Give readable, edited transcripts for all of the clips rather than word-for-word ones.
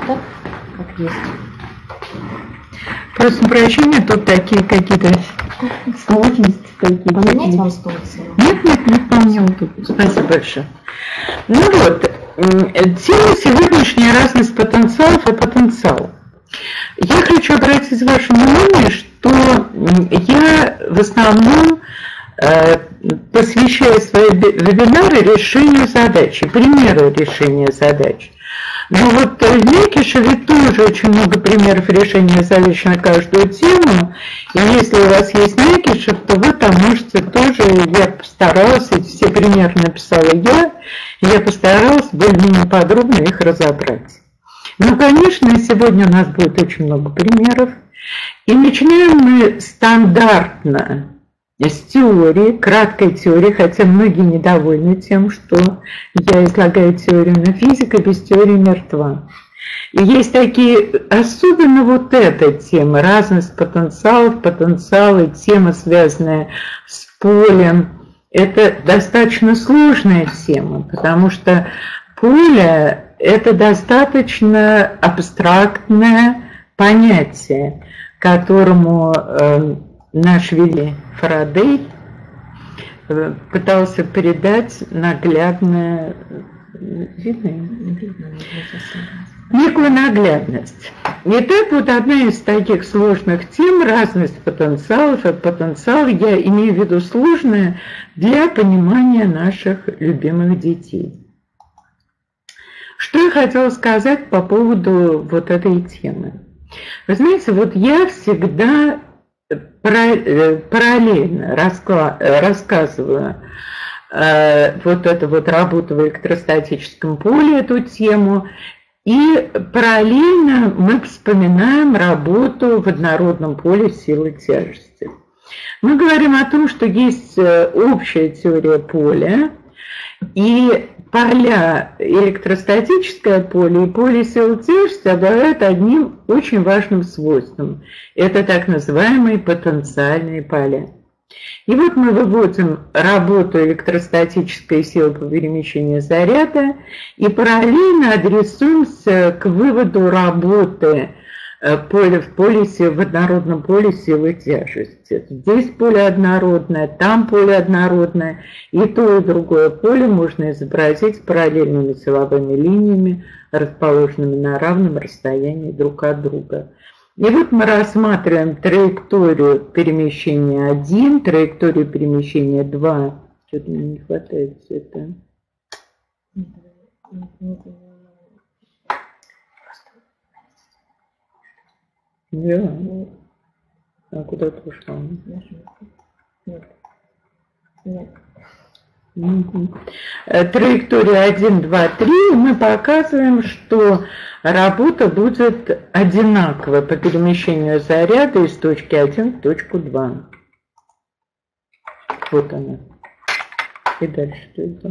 так, как есть. Прошу прощения, тут такие какие-то сложности какие-то. Поменять вам стол? Нет, не вполне удобно. Спасибо большое. Ну вот, тема сегодняшняя — разность потенциалов и потенциал. Я хочу обратить ваше внимание, что я в основном посвящаю свои вебинары решению задачи, примеру решения задач. Но вот в Мякишеве тоже очень много примеров решения задач на каждую тему. И если у вас есть Мякишев, то вы там можете тоже, я постаралась, эти все примеры написала я постаралась более-менее подробно их разобрать. Ну, конечно, сегодня у нас будет очень много примеров. И начинаем мы стандартно с теории, краткой теории, хотя многие недовольны тем, что я излагаю теорию, но физика без теории мертва. И есть такие, особенно вот эта тема, разность потенциалов, потенциалы, тема, связанная с полем, это достаточно сложная тема, потому что поле – это достаточно абстрактное понятие, которому наш великий Фарадей пытался передать наглядное, некую наглядность. Итак, вот одна из таких сложных тем — разность потенциалов. От потенциала я имею в виду сложное для понимания наших любимых детей. Что я хотела сказать по поводу вот этой темы? Вы знаете, вот я всегда параллельно рассказываю вот эту вот работу в электростатическом поле, эту тему, и параллельно мы вспоминаем работу в однородном поле силы тяжести. Мы говорим о том, что есть общая теория поля, и поля, электростатическое поле и поле силы тяжести обладают одним очень важным свойством. Это так называемые потенциальные поля. И вот мы выводим работу электростатической силы по перемещению заряда и параллельно адресуемся к выводу работы в однородном поле силы тяжести. Здесь поле однородное, там поле однородное, и то, и другое поле можно изобразить параллельными силовыми линиями, расположенными на равном расстоянии друг от друга. И вот мы рассматриваем траекторию перемещения 1, траекторию перемещения 2. Что-то мне не хватает цвета. Да. А куда ты ушла? Нет. Траектория 1, 2, 3. Мы показываем, что работа будет одинаковая по перемещению заряда из точки 1 в точку 2. Вот она. И дальше что это?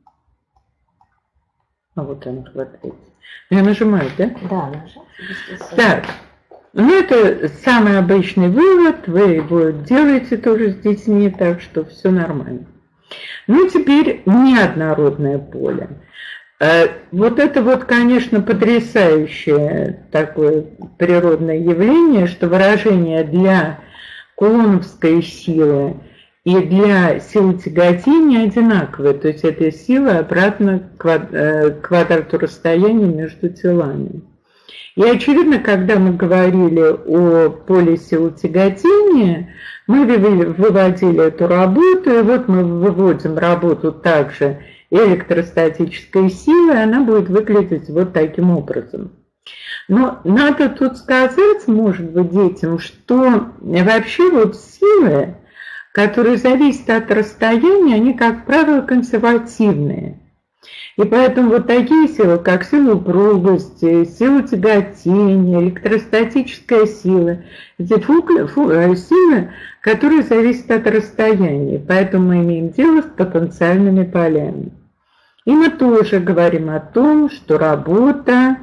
А вот она хватает. Я нажимаю, да? Да, нажимаю. Так. Ну, это самый обычный вывод, вы его делаете тоже с детьми, так что все нормально. Ну, теперь неоднородное поле. Вот это вот, конечно, потрясающее такое природное явление, что выражение для кулоновской силы и для силы тяготения одинаковое, то есть это сила обратно к квадрату расстояния между телами. И очевидно, когда мы говорили о поле силы тяготения, мы выводили эту работу, и вот мы выводим работу также электростатической силы, и она будет выглядеть вот таким образом. Но надо тут сказать, может быть, детям, что вообще вот силы, которые зависят от расстояния, они, как правило, консервативные. И поэтому вот такие силы, как сила упругости, сила тяготения, электростатическая сила, эти силы, которые зависят от расстояния. Поэтому мы имеем дело с потенциальными полями. И мы тоже говорим о том, что работа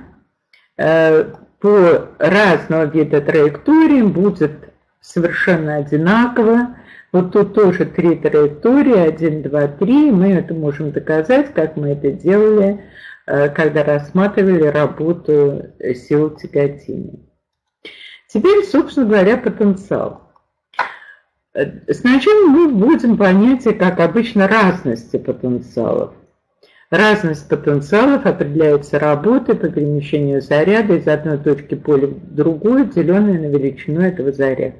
по разного вида траекториям будет совершенно одинакова. Вот тут тоже 3 траектории, 1, 2, 3. Мы это можем доказать, как мы это делали когда рассматривали работу сил тяготения. Теперь, собственно говоря, потенциал. Сначала мы вводим понятие, как обычно, разности потенциалов. Разность потенциалов определяется работой по перемещению заряда из одной точки поля в другую, деленной на величину этого заряда.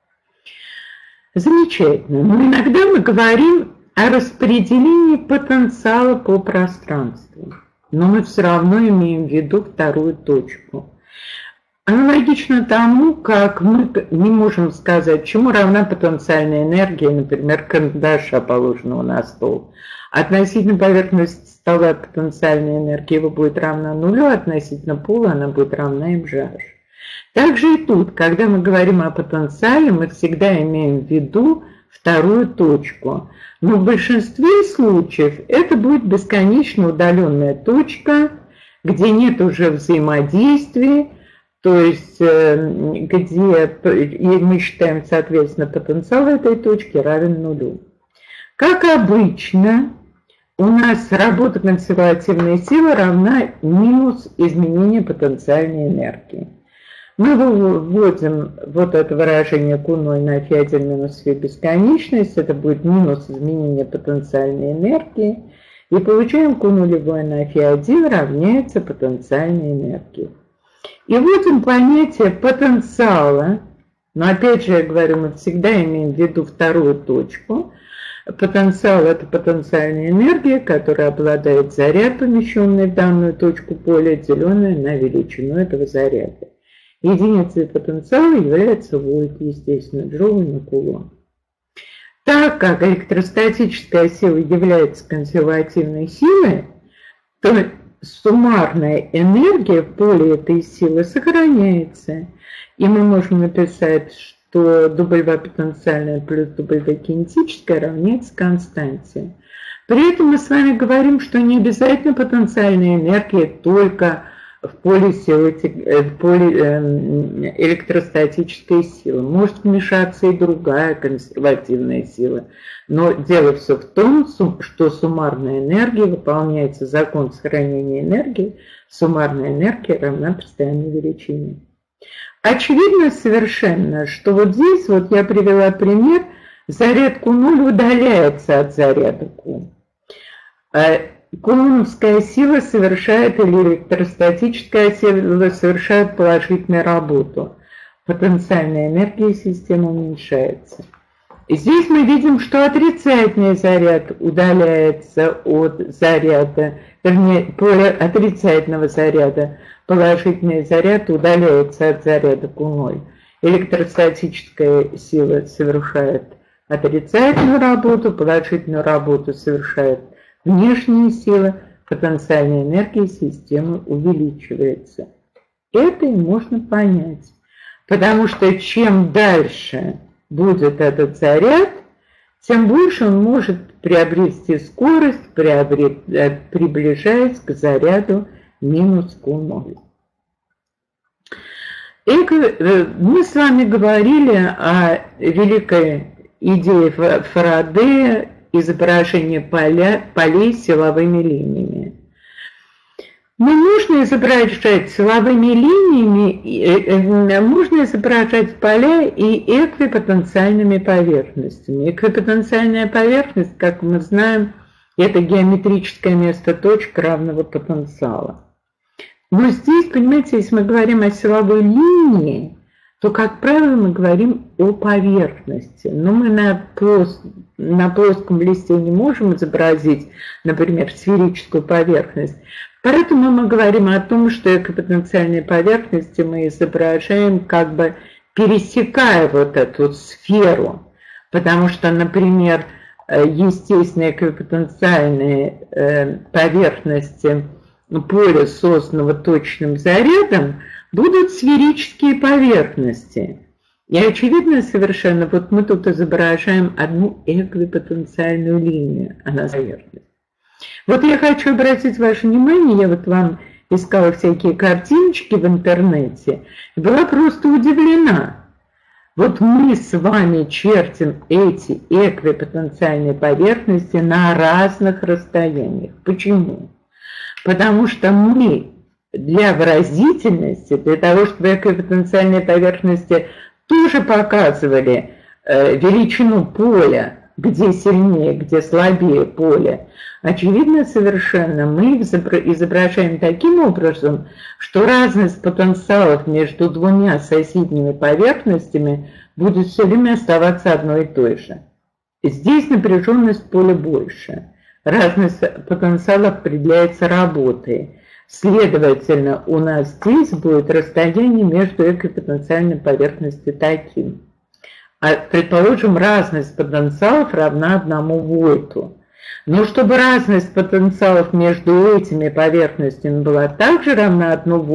Замечательно. Но иногда мы говорим о распределении потенциала по пространству. Но мы все равно имеем в виду вторую точку. Аналогично тому, как мы не можем сказать, чему равна потенциальная энергия, например, карандаша, положенного на стол. Относительно поверхности стола потенциальная энергия его будет равна нулю, относительно пола она будет равна mgh. Также и тут, когда мы говорим о потенциале, мы всегда имеем в виду вторую точку. Но в большинстве случаев это будет бесконечно удаленная точка, где нет уже взаимодействия, то есть где мы считаем, соответственно, потенциал этой точки равен нулю. Как обычно, у нас работа консервативной силы равна минус изменение потенциальной энергии. Мы вводим вот это выражение Q0 на φ1 минус φ бесконечность, это будет минус изменение потенциальной энергии, и получаем Q0 на φ1 равняется потенциальной энергии. И вводим понятие потенциала, но опять же я говорю, мы всегда имеем в виду вторую точку. Потенциал – это потенциальная энергия, которая обладает заряд, помещенный в данную точку поля, деленная на величину этого заряда. Единицей потенциала является вольт, естественно, джоуль на кулон. Так как электростатическая сила является консервативной силой, то суммарная энергия в поле этой силы сохраняется. И мы можем написать, что W потенциальная плюс W кинетическая равняется константе. При этом мы с вами говорим, что не обязательно потенциальная энергия только в поле силы, в поле электростатической силы. Может вмешаться и другая консервативная сила. Но дело все в том, что суммарная энергия, выполняется закон сохранения энергии, суммарная энергия равна постоянной величине. Очевидно совершенно, что вот здесь, вот я привела пример, заряд Q0 удаляется от заряда Q. Кулоновская сила совершает, или электростатическая сила совершает положительную работу. Потенциальная энергия системы уменьшается. И здесь мы видим, что отрицательный заряд удаляется от заряда, вернее, поле отрицательного заряда. Положительный заряд удаляется от заряда Q0. Электростатическая сила совершает отрицательную работу, положительную работу совершает внешняя сила, потенциальная энергия системы увеличивается. Это и можно понять, потому что чем дальше будет этот заряд, тем больше он может приобрести скорость, приближаясь к заряду минус Q0. Мы с вами говорили о великой идее Фарадея изображения полей силовыми линиями. Но можно изображать силовыми линиями, можно изображать поля и эквипотенциальными поверхностями. Эквипотенциальная поверхность, как мы знаем, это геометрическое место точек равного потенциала. Но здесь, понимаете, если мы говорим о силовой линии, то, как правило, мы говорим о поверхности. Но мы на плоском листе не можем изобразить, например, сферическую поверхность. Поэтому мы говорим о том, что эквипотенциальные поверхности мы изображаем, как бы пересекая вот эту сферу. Потому что, например, естественные эквипотенциальные поверхности поля, созданного точным зарядом, будут сферические поверхности. И очевидно совершенно, вот мы тут изображаем одну эквипотенциальную линию, она поверхность. Вот я хочу обратить ваше внимание, я вот вам искала всякие картиночки в интернете, и была просто удивлена. Вот мы с вами чертим эти эквипотенциальные поверхности на разных расстояниях. Почему? Потому что мы для выразительности, для того, чтобы эквипотенциальные поверхности тоже показывали величину поля, где сильнее, где слабее поле, очевидно совершенно мы изображаем таким образом, что разность потенциалов между двумя соседними поверхностями будет все время оставаться одной и той же. Здесь напряженность поля больше. Разность потенциалов определяется работой. Следовательно, у нас здесь будет расстояние между эквипотенциальной поверхностями таким. Предположим, разность потенциалов равна 1 вольту. Но чтобы разность потенциалов между этими поверхностями была также равна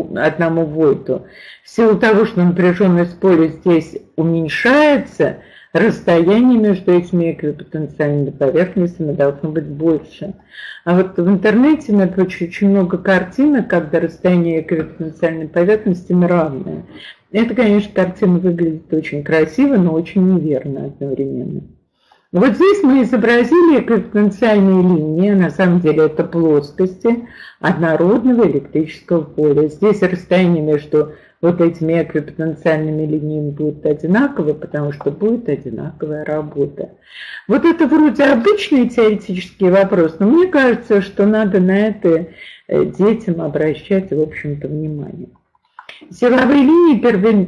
1 вольту, в силу того, что напряженность поля здесь уменьшается, расстояние между этими эквипотенциальными поверхностями должно быть больше. А вот в интернете надо очень много картинок, когда расстояние эквипотенциальной поверхности равное. Это, конечно, картина выглядит очень красиво, но очень неверно одновременно. Вот здесь мы изобразили эквипотенциальные линии, на самом деле это плоскости однородного электрического поля. Здесь расстояние между вот этими эквипотенциальными линиями будет одинаково, потому что будет одинаковая работа. Вот это вроде обычный теоретический вопрос, но мне кажется, что надо на это детям обращать, в общем-то, внимание. Силовые линии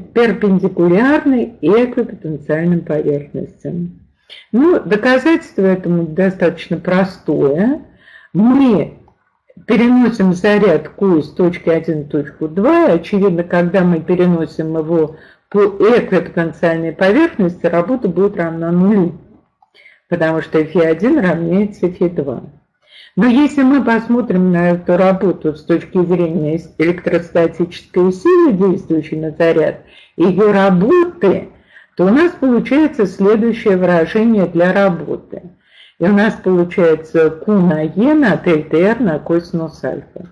перпендикулярны эквипотенциальным поверхностям. Ну, доказательство этому достаточно простое. Мы переносим заряд Q из точки 1 в точку 2. Очевидно, когда мы переносим его по эквипотенциальной поверхности, работа будет равна нулю, потому что Φ1 равняется Φ2. Но если мы посмотрим на эту работу с точки зрения электростатической силы, действующей на заряд, и ее работы, то у нас получается следующее выражение для работы. И у нас получается Q на E на дельта R на косинус альфа.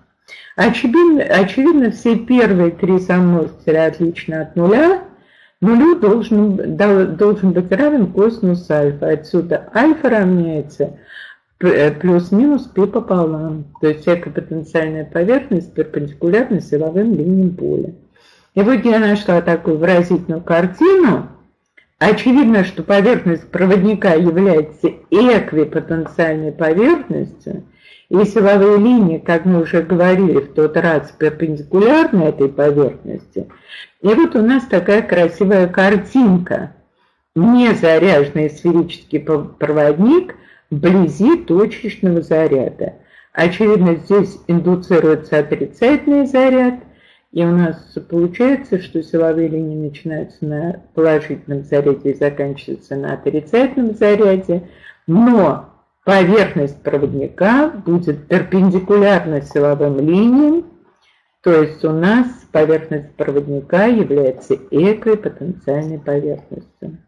Очевидно, все первые три сомножителя отличны от нуля. Нулю должен быть равен косинус альфа. Отсюда альфа равняется плюс-минус π пополам. То есть эквипотенциальная поверхность перпендикулярна силовым линиям поля. И вот я нашла такую выразительную картину. Очевидно, что поверхность проводника является эквипотенциальной поверхностью, и силовые линии, как мы уже говорили в тот раз, перпендикулярны этой поверхности. И вот у нас такая красивая картинка. Незаряженный сферический проводник вблизи точечного заряда. Очевидно, здесь индуцируется отрицательный заряд, и у нас получается, что силовые линии начинаются на положительном заряде и заканчиваются на отрицательном заряде, но поверхность проводника будет перпендикулярна силовым линиям, то есть у нас поверхность проводника является эквипотенциальной поверхностью.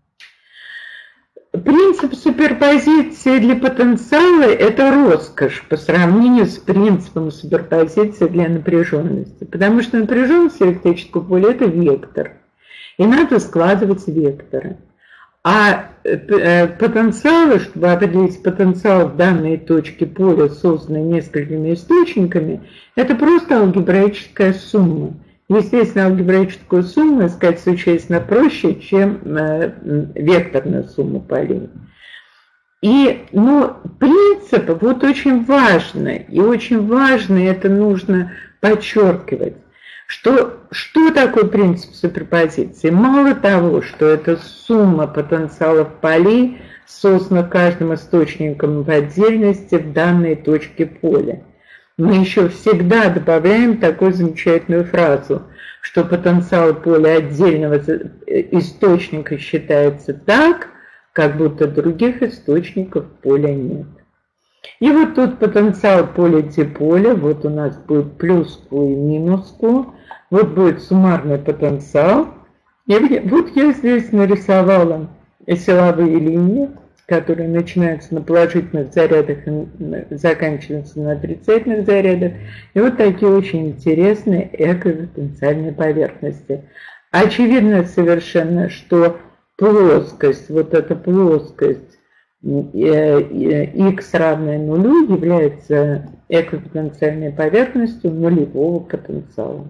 Принцип суперпозиции для потенциала – это роскошь по сравнению с принципом суперпозиции для напряженности, потому что напряженность электрического поля – это вектор, и надо складывать векторы. А потенциалы, чтобы определить потенциал в данной точке поля, созданной несколькими источниками, это просто алгебраическая сумма. Естественно, алгебраическую сумму искать существенно проще, чем векторную сумму полей. И, принцип вот очень важный, и очень важно это нужно подчеркивать, что такое принцип суперпозиции? Мало того, что это сумма потенциалов полей, созданных каждым источником в отдельности в данной точке поля. Мы еще всегда добавляем такую замечательную фразу, что потенциал поля отдельного источника считается так, как будто других источников поля нет. И вот тут потенциал поля-диполя, вот у нас будет плюс Q и минус Q, вот будет суммарный потенциал. И вот я здесь нарисовала силовые линии, которые начинаются на положительных зарядах и заканчиваются на отрицательных зарядах. И вот такие очень интересные эквипотенциальные поверхности. Очевидно совершенно, что плоскость, вот эта плоскость x равное нулю является эквипотенциальной поверхностью нулевого потенциала.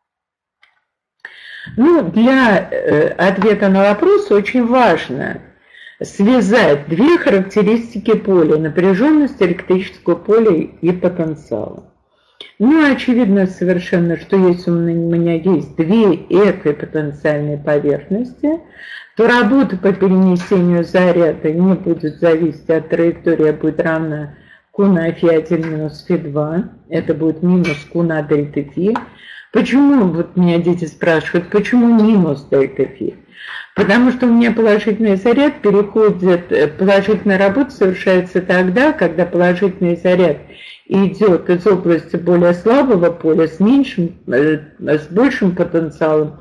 Ну, для ответа на вопрос очень важно связать две характеристики поля: напряженность электрического поля и потенциала. Ну, очевидно совершенно, что если у меня есть две эквипотенциальные поверхности, то работа по перенесению заряда не будет зависеть от траектории, а будет равна Q на φ1 минус φ2. Это будет минус Q на дельта φ. Почему, вот меня дети спрашивают, почему минус дельта φ? Потому что у меня положительный заряд переходит, положительная работа совершается тогда, когда положительный заряд идет из области более слабого поля с большим потенциалом,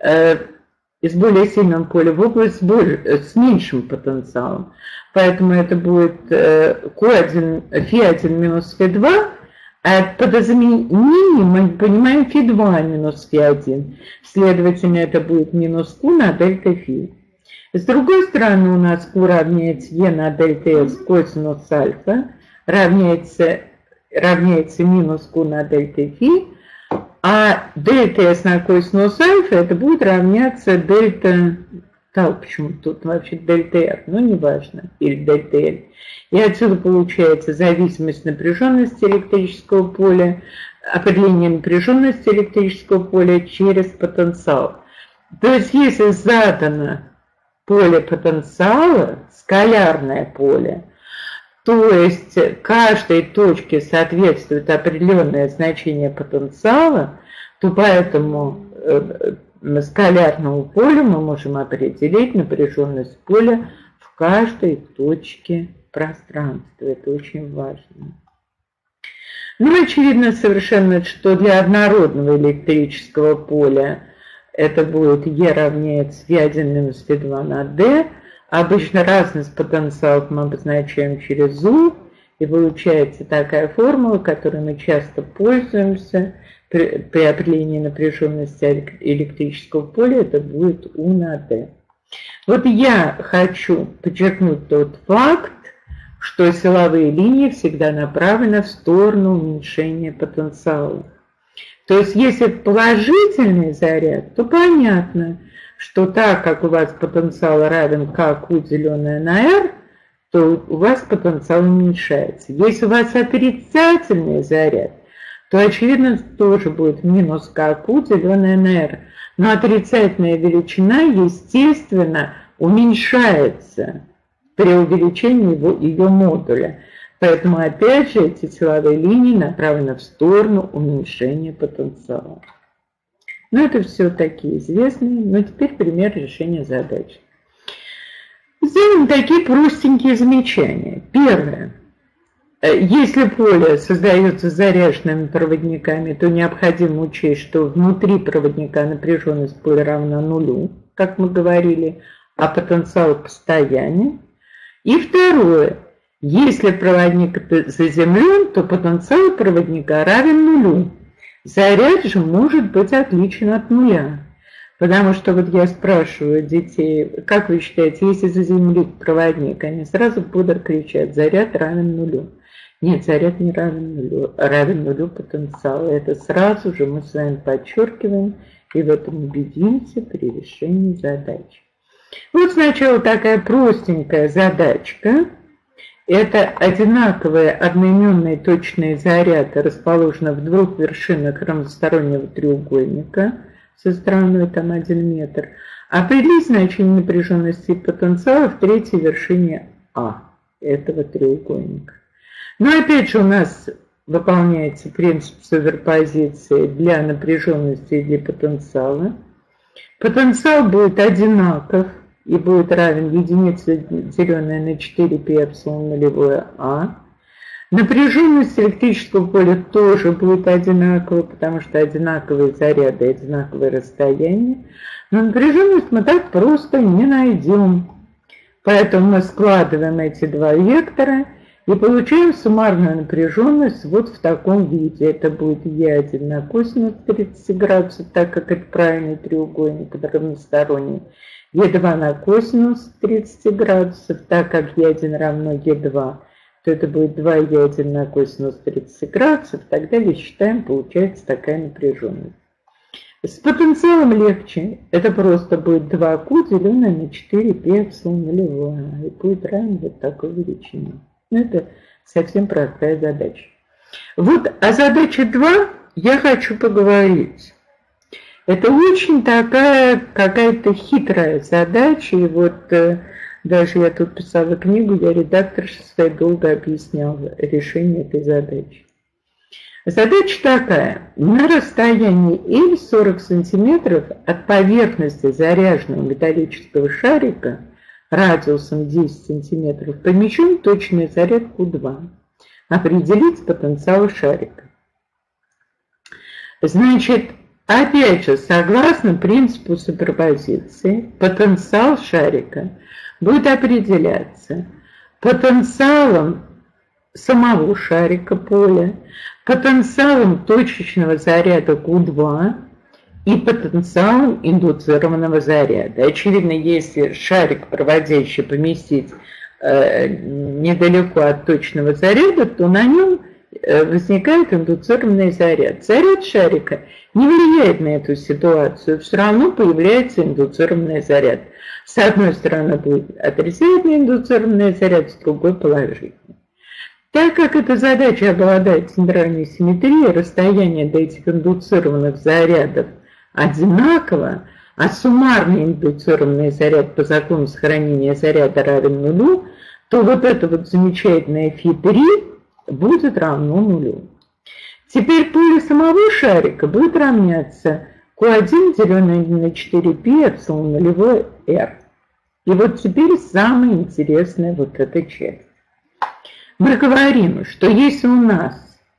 из более сильного поля в область с меньшим потенциалом. Поэтому это будет Q1, φ1 минус φ2, а под изменением мы понимаем φ2 минус φ1. Следовательно, это будет минус Q на дельта φ. С другой стороны, у нас Q равняется e на дельта s косинус альфа, равняется минус Q на дельта φ, а дельта s на косинус альфа это будет равняться дельта, почему тут вообще дельта r, ну неважно, или дельта l. И отсюда получается зависимость напряженности электрического поля, определение напряженности электрического поля через потенциал. То есть если задано поле потенциала, скалярное поле, то есть каждой точке соответствует определенное значение потенциала, то поэтому скалярному полю мы можем определить напряженность поля в каждой точке пространства. Это очень важно. Ну, очевидно совершенно, что для однородного электрического поля это будет E равняется φ1 минус φ2 на d. Обычно разность потенциалов мы обозначаем через U, и получается такая формула, которой мы часто пользуемся при определении напряженности электрического поля, это будет U на d. Вот я хочу подчеркнуть тот факт, что силовые линии всегда направлены в сторону уменьшения потенциала. То есть если положительный заряд, то понятно, что так как у вас потенциал равен КQ деленное на R, то у вас потенциал уменьшается. Если у вас отрицательный заряд, то очевидно тоже будет минус КQ деленное на R. Но отрицательная величина, естественно, уменьшается при увеличении ее модуля. Поэтому опять же эти силовые линии направлены в сторону уменьшения потенциала. Ну, это все такие известные, но теперь пример решения задач. Сделаем такие простенькие замечания. Первое. Если поле создается заряженными проводниками, то необходимо учесть, что внутри проводника напряженность поля равна нулю, как мы говорили, а потенциал постоянен. И второе. Если проводник заземлен, то потенциал проводника равен нулю. Заряд же может быть отличен от нуля. Потому что вот я спрашиваю детей, как вы считаете, если заземлить проводник, они сразу будут кричать: заряд равен нулю. Нет, заряд не равен нулю, равен нулю потенциала. Это сразу же мы с вами подчеркиваем и в этом убедимся при решении задач. Вот сначала такая простенькая задачка. Это одинаковые одноименные точные заряды расположены в двух вершинах равностороннего треугольника со стороной там 1 метр. Определить значение напряженности и потенциала в третьей вершине А этого треугольника. Но опять же у нас выполняется принцип суперпозиции для напряженности и для потенциала. Потенциал будет одинаков и будет равен единице, деленной на 4π эпсилон нулевое А. Напряженность электрического поля тоже будет одинаковая, потому что одинаковые заряды и одинаковые расстояния. Но напряженность мы так просто не найдем. Поэтому мы складываем эти два вектора И получаем суммарную напряженность вот в таком виде. Это будет Е1 на косинус 30 градусов, так как это правильный треугольник, равносторонний. Е2 на косинус 30 градусов, так как Е1 равно Е2, то это будет 2Е1 на косинус 30 градусов. И так далее считаем, получается такая напряженность. С потенциалом легче. Это просто будет 2Q, деленное на 4π эпсилон нулевое. И будет равен вот такой величине. Ну, это совсем простая задача. Вот о задаче 2 я хочу поговорить. Это очень такая какая-то хитрая задача. И вот даже я тут писала книгу, я редакторше своей долго объясняла решение этой задачи. Задача такая. На расстоянии L 40 сантиметров от поверхности заряженного металлического шарика радиусом 10 сантиметров помещен точный заряд Q2. Определить потенциал шарика. Значит, опять же, согласно принципу суперпозиции, потенциал шарика будет определяться потенциалом самого шарика поля, потенциалом точечного заряда Q2 и потенциалом индуцированного заряда. Очевидно, если шарик проводящий поместить недалеко от точного заряда, то на нем возникает индуцированный заряд. Заряд шарика не влияет на эту ситуацию, все равно появляется индуцированный заряд. С одной стороны будет отрицательный индуцированный заряд, с другой положительный. Так как эта задача обладает центральной симметрией, расстояние до этих индуцированных зарядов одинаково, а суммарный индуцированный заряд по закону сохранения заряда равен нулю, то вот это вот замечательное φ3 будет равно нулю. Теперь поле самого шарика будет равняться Q1, деленное на 4π эпсилон нулевой r. И вот теперь самая интересная вот эта часть. Мы говорим, что если у нас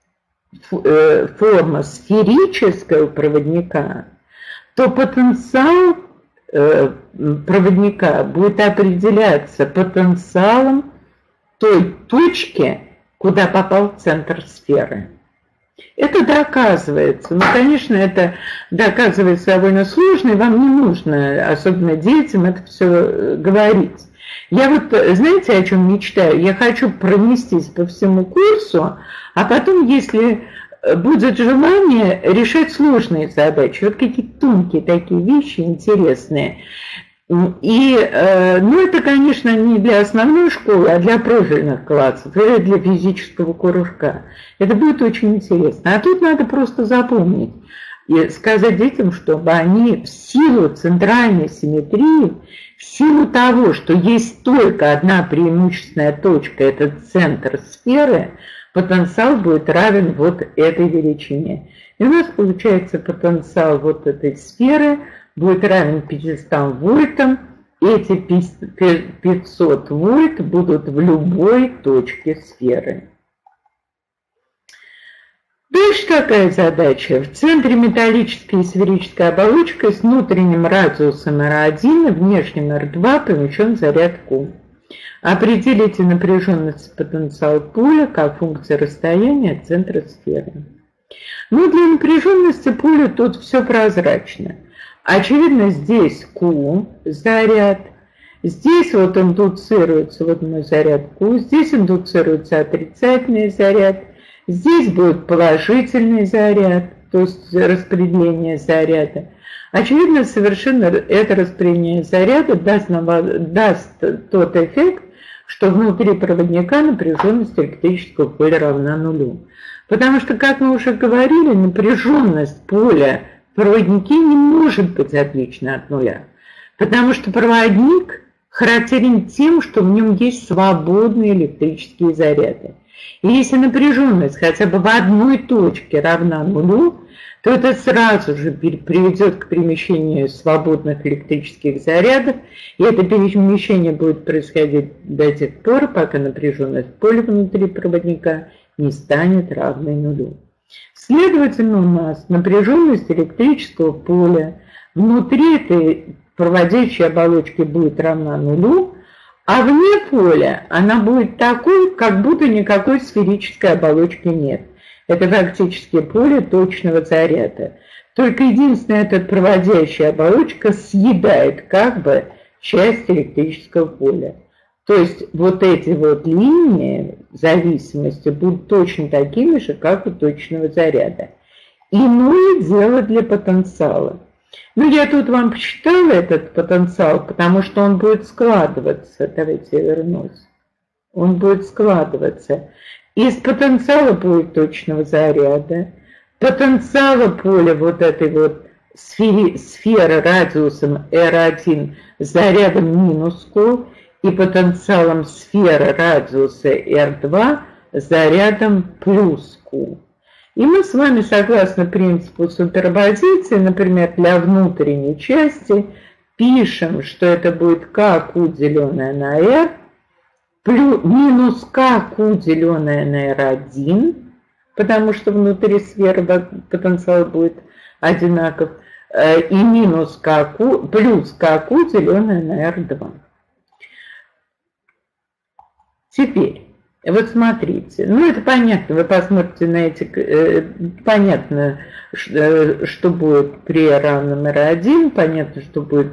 форма сферическая у проводника, то потенциал проводника будет определяться потенциалом той точки, куда попал центр сферы. Это доказывается. Ну, конечно, это доказывается довольно сложно, и вам не нужно, особенно детям, это все говорить. Я вот, знаете, о чем мечтаю? Я хочу пронестись по всему курсу, а потом, если будет желание, решать сложные задачи. Вот какие-то тонкие такие вещи интересные. И, ну, это, конечно, не для основной школы, а для профильных классов, или для физического кружка. Это будет очень интересно. А тут надо просто запомнить и сказать детям, чтобы они в силу центральной симметрии, в силу того, что есть только одна преимущественная точка, это центр сферы, потенциал будет равен вот этой величине. И у нас получается потенциал вот этой сферы будет равен 500 вольтам. Эти 500 вольт будут в любой точке сферы. Дальше такая задача. В центре металлической и сферической оболочкой с внутренним радиусом R1 и внешним R2 помещен заряд Q. Определите напряженность потенциала поля как функция расстояния от центра сферы. Ну, для напряженности поля тут все прозрачно. Очевидно, здесь Q заряд, здесь вот индуцируется вот мой заряд Q, здесь индуцируется отрицательный заряд, здесь будет положительный заряд, то есть распределение заряда. Очевидно, совершенно это распределение заряда даст тот эффект, что внутри проводника напряженность электрического поля равна нулю. Потому что, как мы уже говорили, напряженность поля в проводнике не может быть отлична от нуля. Потому что проводник характерен тем, что в нем есть свободные электрические заряды. И если напряженность хотя бы в одной точке равна нулю, то это сразу же приведет к перемещению свободных электрических зарядов, и это перемещение будет происходить до тех пор, пока напряженность поля внутри проводника не станет равной нулю. Следовательно, у нас напряженность электрического поля внутри этой проводящей оболочки будет равна нулю, А вне поля она будет такой, как будто никакой сферической оболочки нет. Это фактически поле точного заряда. Только единственное, эта проводящая оболочка съедает как бы часть электрического поля. То есть вот эти вот линии зависимости будут точно такими же, как у точного заряда. Иное дело для потенциала. Ну, я тут вам посчитала этот потенциал, потому что он будет складываться. Давайте я вернусь. Он будет складываться. Из потенциала будет точного заряда, потенциала поля вот этой вот сферы радиусом R1 с зарядом минус Q и потенциалом сферы радиуса R2 с зарядом плюс Q. И мы с вами, согласно принципу суперпозиции, например, для внутренней части, пишем, что это будет КQ деленное на R, плюс, минус КQ деленное на R1, потому что внутри сферы потенциал будет одинаков, и минус КQ, плюс КQ деленное на R2. Теперь, вот смотрите, ну это понятно, вы посмотрите на эти, понятно, что будет при равном R1, понятно, что будет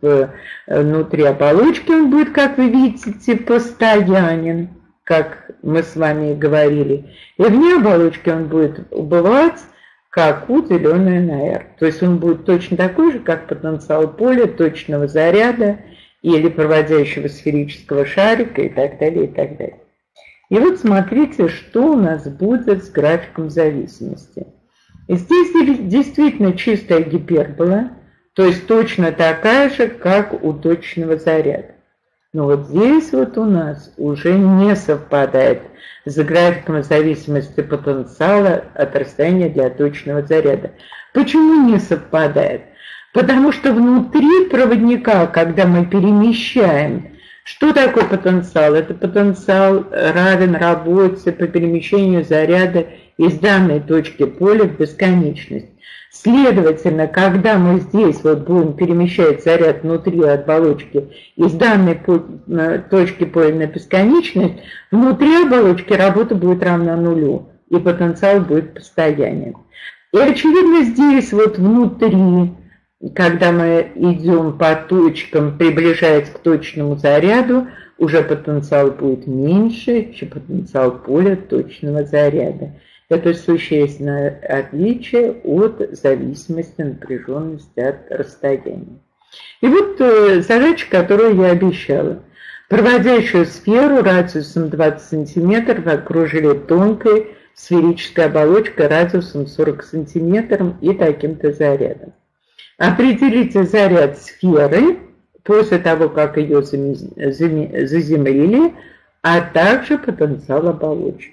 внутри оболочки, он будет, как вы видите, постоянен, как мы с вами и говорили, и вне оболочки он будет убывать, как U деленное на R, то есть он будет точно такой же, как потенциал поля, точного заряда или проводящего сферического шарика и так далее, и так далее. И вот смотрите, что у нас будет с графиком зависимости. И здесь действительно чистая гипербола, то есть точно такая же, как у точного заряда. Но вот здесь вот у нас уже не совпадает с графиком зависимости потенциала от расстояния для точного заряда. Почему не совпадает? Потому что внутри проводника, когда мы перемещаем, что такое потенциал? Это потенциал равен работе по перемещению заряда из данной точки поля в бесконечность. Следовательно, когда мы здесь вот будем перемещать заряд внутри оболочки из данной точки поля на бесконечность, внутри оболочки работа будет равна нулю, и потенциал будет постоянен. И очевидно здесь вот внутри, когда мы идем по точкам, приближаясь к точному заряду, уже потенциал будет меньше, чем потенциал поля точного заряда. Это существенное отличие от зависимости напряженности от расстояния. И вот задача, которую я обещала. Проводящую сферу радиусом 20 см окружили тонкой сферической оболочкой радиусом 40 см и таким-то зарядом. Определите заряд сферы после того, как ее заземлили, а также потенциал оболочки.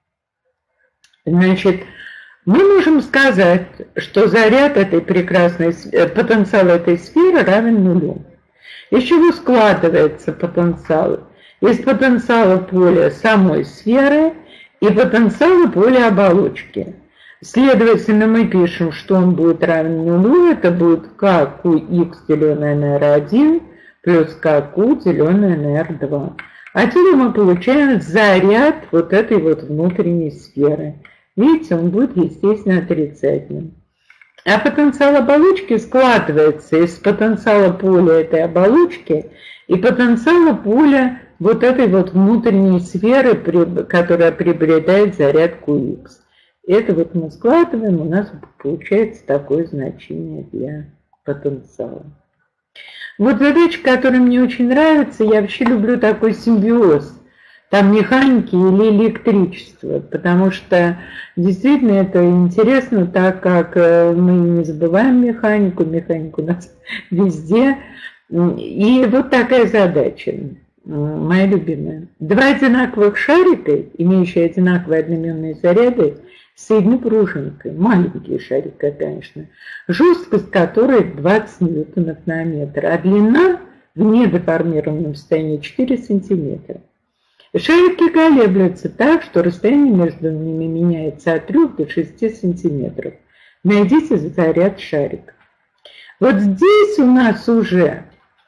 Значит, мы можем сказать, что заряд этой прекрасной, потенциал этой сферы равен нулю. Из чего складывается потенциал? Из потенциала поля самой сферы и потенциала поля оболочки. Следовательно, мы пишем, что он будет равен нулю, это будет kqx деленное на r1 плюс kq деленное на r2. Отсюда мы получаем заряд вот этой вот внутренней сферы. Видите, он будет, естественно, отрицательным. А потенциал оболочки складывается из потенциала поля этой оболочки и потенциала поля вот этой вот внутренней сферы, которая приобретает заряд qx. Это вот мы складываем, у нас получается такое значение для потенциала. Вот задача, которая мне очень нравится, я вообще люблю такой симбиоз, там механики или электричества, потому что действительно это интересно, так как мы не забываем механику, механика у нас везде. И вот такая задача, моя любимая. Два одинаковых шарика, имеющие одинаковые одноименные заряды, соединены пружинкой, маленькие шарики, конечно, жесткость которой 20 ньютонов на метр, а длина в недеформированном состоянии 4 сантиметра. Шарики колеблются так, что расстояние между ними меняется от 3 до 6 сантиметров. Найдите заряд шарика. Вот здесь у нас уже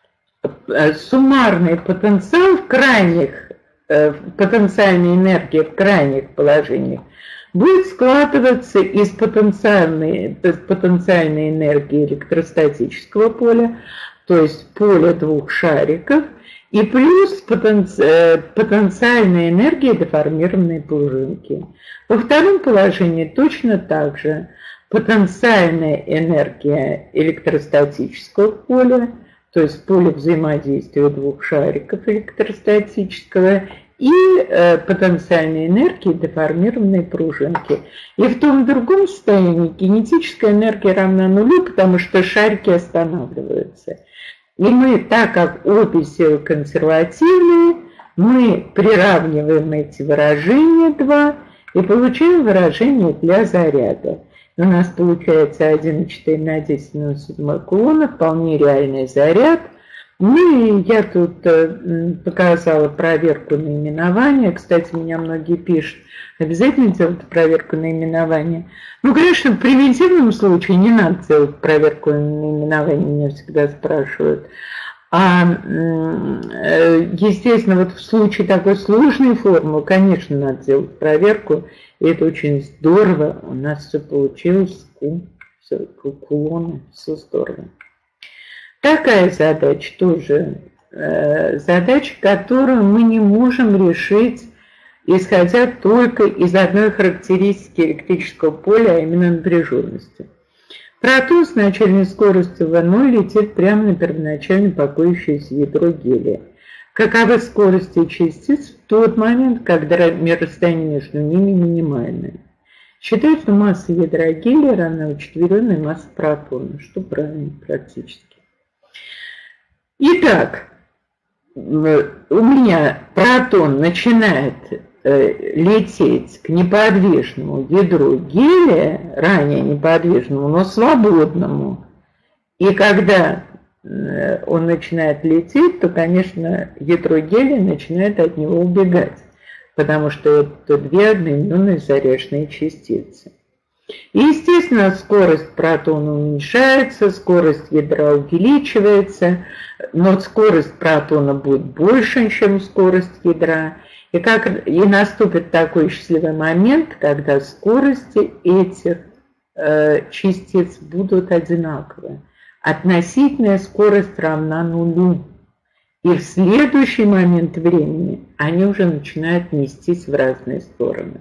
суммарный потенциал в крайних, потенциальной энергии в крайних положениях будет складываться из потенциальной энергии электростатического поля, то есть поля двух шариков, и плюс потенциальная энергия деформированной пружинки. Во втором положении точно так же потенциальная энергия электростатического поля, то есть поле взаимодействия двух шариков электростатического, и потенциальной энергии деформированной пружинки. И в том и другом состоянии кинетическая энергия равна нулю, потому что шарики останавливаются. И мы, так как обе силы консервативные, мы приравниваем эти выражения два и получаем выражение для заряда. У нас получается 1,4 на 10 минус 7 кулона, вполне реальный заряд. Ну и я тут показала проверку наименования. Кстати, меня многие пишут, обязательно делать проверку наименования. Ну, конечно, в примитивном случае не надо делать проверку наименования, меня всегда спрашивают. А, естественно, вот в случае такой сложной формулы, конечно, надо делать проверку. И это очень здорово. У нас все получилось. Кулоны, все здорово. Такая задача тоже, задача, которую мы не можем решить, исходя только из одной характеристики электрического поля, а именно напряженности. Протон с начальной скоростью v0 летит прямо на первоначально покоящееся ядро гелия. Каковы скорости частиц в тот момент, когда расстояние между ними минимальное? Считают, что масса ядра гелия равна учетверенной массе протона, что правильно практически. Итак, у меня протон начинает лететь к неподвижному ядру гелия, ранее неподвижному, но свободному. И когда он начинает лететь, то, конечно, ядро гелия начинает от него убегать, потому что это две одноименные заряженные частицы. И, естественно, скорость протона уменьшается, скорость ядра увеличивается, но скорость протона будет больше, чем скорость ядра. И наступит такой счастливый момент, когда скорости этих частиц будут одинаковы. Относительная скорость равна нулю. И в следующий момент времени они уже начинают нестись в разные стороны.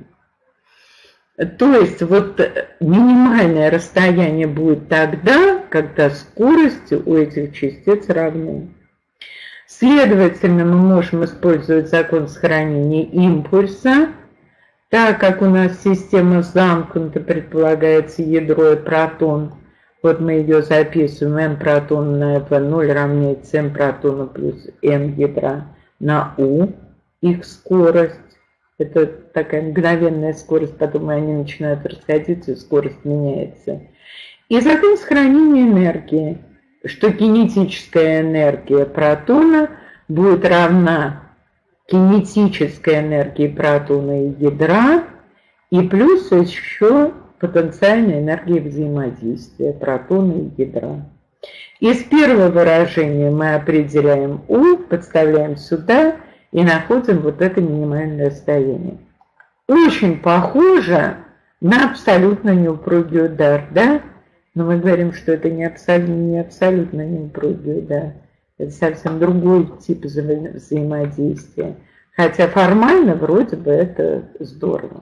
То есть вот минимальное расстояние будет тогда, когда скорости у этих частиц равны. Следовательно, мы можем использовать закон сохранения импульса, так как у нас система замкнута, предполагается ядро и протон. Вот мы ее записываем, m протона на v0 равняется m протона плюс m ядра на u, их скорость. Это такая мгновенная скорость, потом они начинают расходиться, и скорость меняется. И закон сохранения энергии, что кинетическая энергия протона будет равна кинетической энергии протона и ядра, и плюс еще потенциальной энергии взаимодействия протона и ядра. Из первого выражения мы определяем U, подставляем сюда и находим вот это минимальное расстояние. Очень похоже на абсолютно неупругий удар, да? Но мы говорим, что это не абсолютно неупругий удар. Это совсем другой тип взаимодействия. Хотя формально вроде бы это здорово.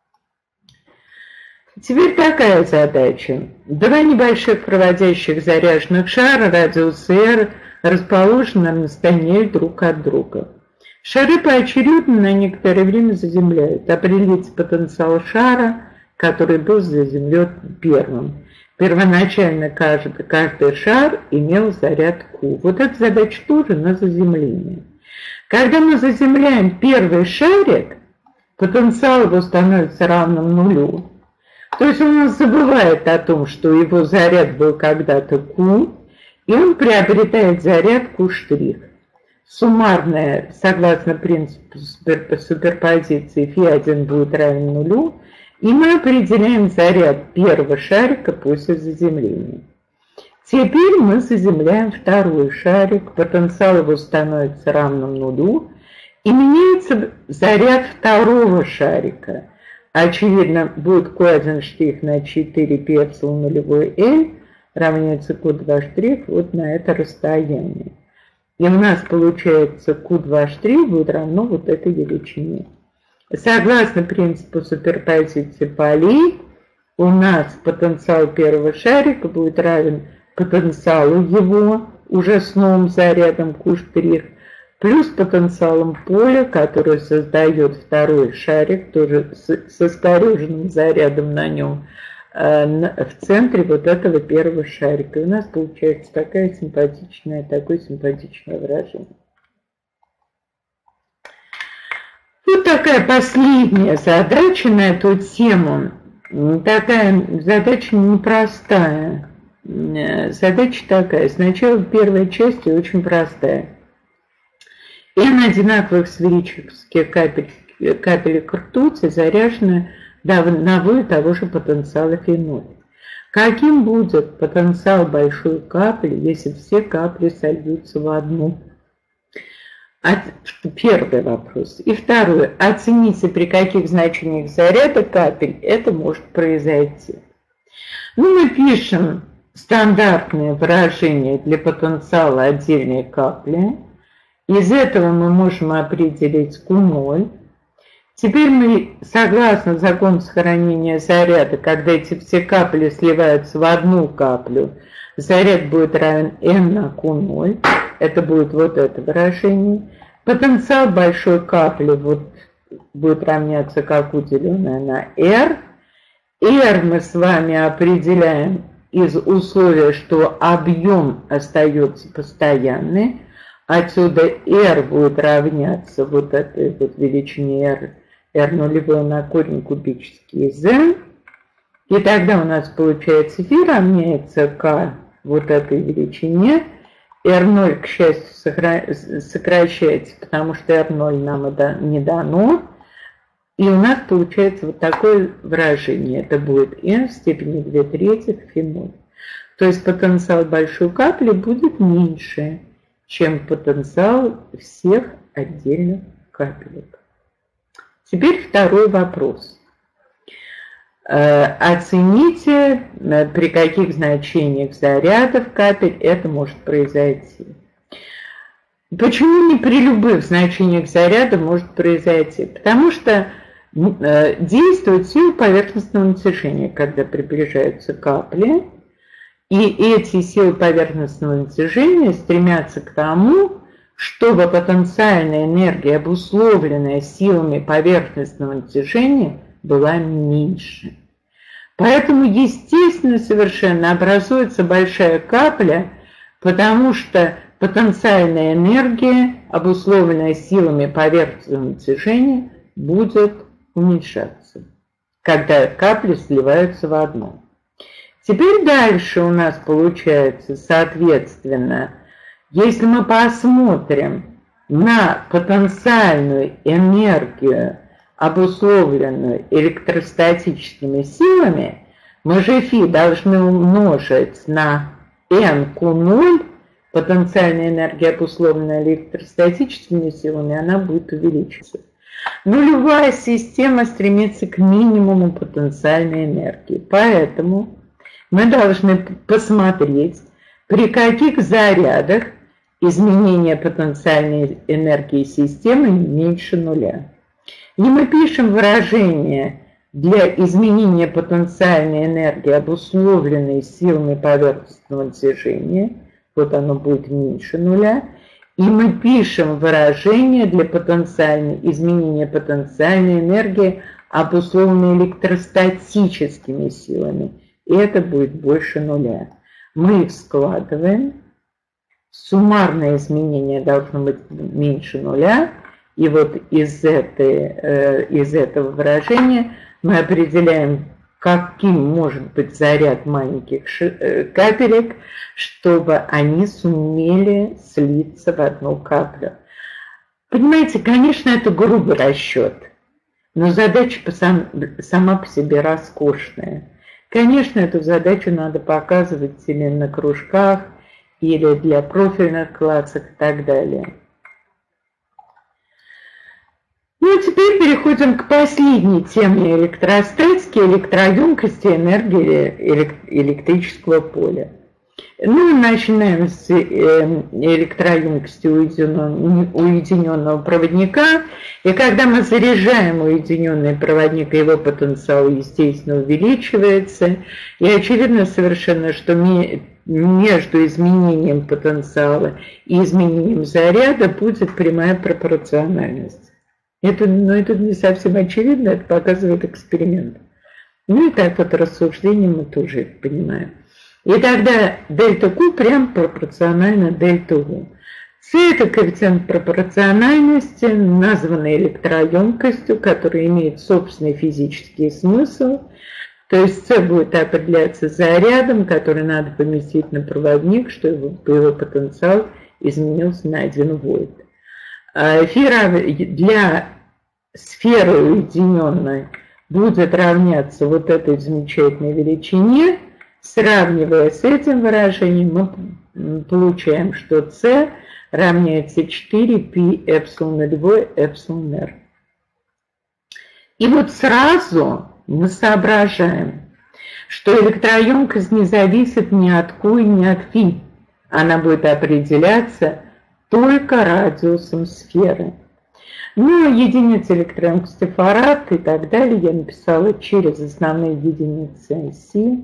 Теперь такая задача. Два небольших проводящих заряженных шара радиуса r расположены на расстоянии друг от друга. Шары поочередно на некоторое время заземляют. Определить потенциал шара, который был заземлен первым. Первоначально каждый шар имел заряд Q. Вот эта задача тоже на заземление. Когда мы заземляем первый шарик, потенциал его становится равным нулю. То есть он забывает о том, что его заряд был когда-то Q, и он приобретает заряд Q'. Суммарная, согласно принципу суперпозиции, φ1 будет равен нулю, и мы определяем заряд первого шарика после заземления. Теперь мы заземляем второй шарик, потенциал его становится равным нулю, и меняется заряд второго шарика. Очевидно, будет Q1 штрих на 4 π эпсилон нулевой L равняется Q2 штрих вот на это расстояние. И у нас получается Q2 штрих будет равно вот этой величине. Согласно принципу суперпозиции полей, у нас потенциал первого шарика будет равен потенциалу его уже с новым зарядом Q' плюс потенциалом поля, который создает второй шарик, тоже с искореженным зарядом на нем, в центре вот этого первого шарика. И у нас получается такое симпатичное выражение. Вот такая последняя задача на эту тему. Такая задача непростая. Задача такая. Сначала первая часть очень простая. N одинаковых сферических капелек ртути заряжены на V того же потенциала φ0. Каким будет потенциал большой капли, если все капли сольются в одну? Первый вопрос. И второй. Оцените, при каких значениях заряда капель это может произойти. Ну, мы пишем стандартное выражение для потенциала отдельной капли. Из этого мы можем определить Q0. Теперь мы, согласно закону сохранения заряда, когда эти все капли сливаются в одну каплю, заряд будет равен N на Q0. Это будет вот это выражение. Потенциал большой капли вот будет равняться как U деленное на R. R мы с вами определяем из условия, что объем остается постоянный. Отсюда R будет равняться вот этой вот величине R нулевой на корень кубический из N. И тогда у нас получается φ равняется К вот этой величине. R0, к счастью, сокращается, потому что R0 нам не дано. И у нас получается вот такое выражение. Это будет n в степени 2/3 φ0. То есть потенциал большой капли будет меньше, чем потенциал всех отдельных капелек. Теперь второй вопрос. Оцените, при каких значениях зарядов капель это может произойти. Почему не при любых значениях заряда может произойти? Потому что действует сила поверхностного натяжения, когда приближаются капли, и эти силы поверхностного натяжения стремятся к тому, чтобы потенциальная энергия, обусловленная силами поверхностного натяжения, была меньше. Поэтому, естественно, совершенно образуется большая капля, потому что потенциальная энергия, обусловленная силами поверхностного натяжения, будет уменьшаться, когда капли сливаются в одну. Теперь дальше у нас получается, соответственно, если мы посмотрим на потенциальную энергию, обусловленную электростатическими силами, мы же φ должны умножить на nq0, потенциальная энергия, обусловленная электростатическими силами, она будет увеличиваться. Но любая система стремится к минимуму потенциальной энергии, поэтому мы должны посмотреть, при каких зарядах изменение потенциальной энергии системы меньше нуля. И мы пишем выражение для изменения потенциальной энергии, обусловленной силами поверхностного натяжения. Вот оно будет меньше нуля. И мы пишем выражение для изменения потенциальной энергии, обусловленной электростатическими силами. И это будет больше нуля. Мы их складываем. Суммарное изменение должно быть меньше нуля. И вот из этого выражения мы определяем, каким может быть заряд маленьких капелек, чтобы они сумели слиться в одну каплю. Понимаете, конечно, это грубый расчет, но задача сама по себе роскошная. Конечно, эту задачу надо показывать или на кружках, или для профильных классов и так далее. Ну а теперь переходим к последней теме электростатики, электроемкости, энергии электрического поля. Ну, начинаем с электроемкости уединенного проводника. И когда мы заряжаем уединенный проводник, его потенциал, естественно, увеличивается. И очевидно совершенно, что между изменением потенциала и изменением заряда будет прямая пропорциональность. Это не совсем очевидно, это показывает эксперимент. Ну и так вот рассуждением мы тоже это понимаем. И тогда дельта Q прям пропорционально дельта U. C – это коэффициент пропорциональности, названный электроемкостью, который имеет собственный физический смысл. То есть C будет определяться зарядом, который надо поместить на проводник, чтобы его потенциал изменился на 1 вольт. Для сферы уединенной будет равняться вот этой замечательной величине. Сравнивая с этим выражением, мы получаем, что C равняется 4π эпсилон 2 эпсилон r. И вот сразу мы соображаем, что электроемкость не зависит ни от Q и ни от φ. Она будет определяться только радиусом сферы. Ну, единицы электроемкости фарад и так далее я написала через основные единицы Си.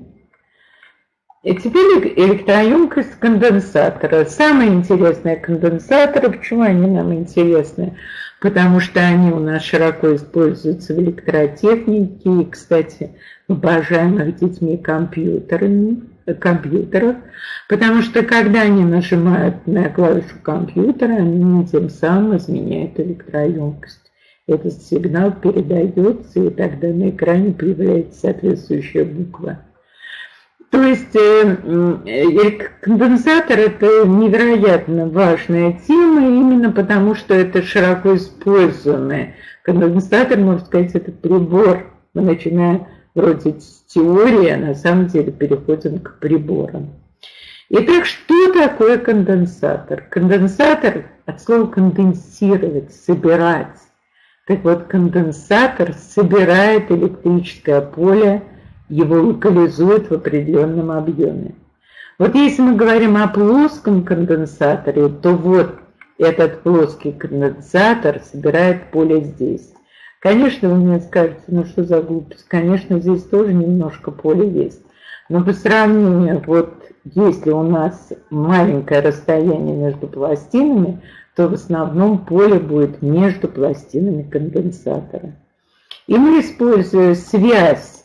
И теперь электроемкость конденсатора. Самые интересные конденсаторы, почему они нам интересны? Потому что они у нас широко используются в электротехнике и, кстати, в обожаемых детьми компьютерах, потому что когда они нажимают на клавишу компьютера, они тем самым изменяют электроемкость. Этот сигнал передается, и тогда на экране появляется соответствующая буква. То есть конденсатор – это невероятно важная тема, именно потому что это широко используемый конденсатор, можно сказать, это прибор. Мы начинаем вроде с теории, а на самом деле переходим к приборам. Итак, что такое конденсатор? Конденсатор от слова конденсировать, собирать. Так вот, конденсатор собирает электрическое поле, его локализует в определенном объеме. Вот если мы говорим о плоском конденсаторе, то вот этот плоский конденсатор собирает поле здесь. Конечно, вы мне скажете, ну что за глупость, конечно, здесь тоже немножко поля есть. Но по сравнению, вот если у нас маленькое расстояние между пластинами, то в основном поле будет между пластинами конденсатора. И мы, используя связь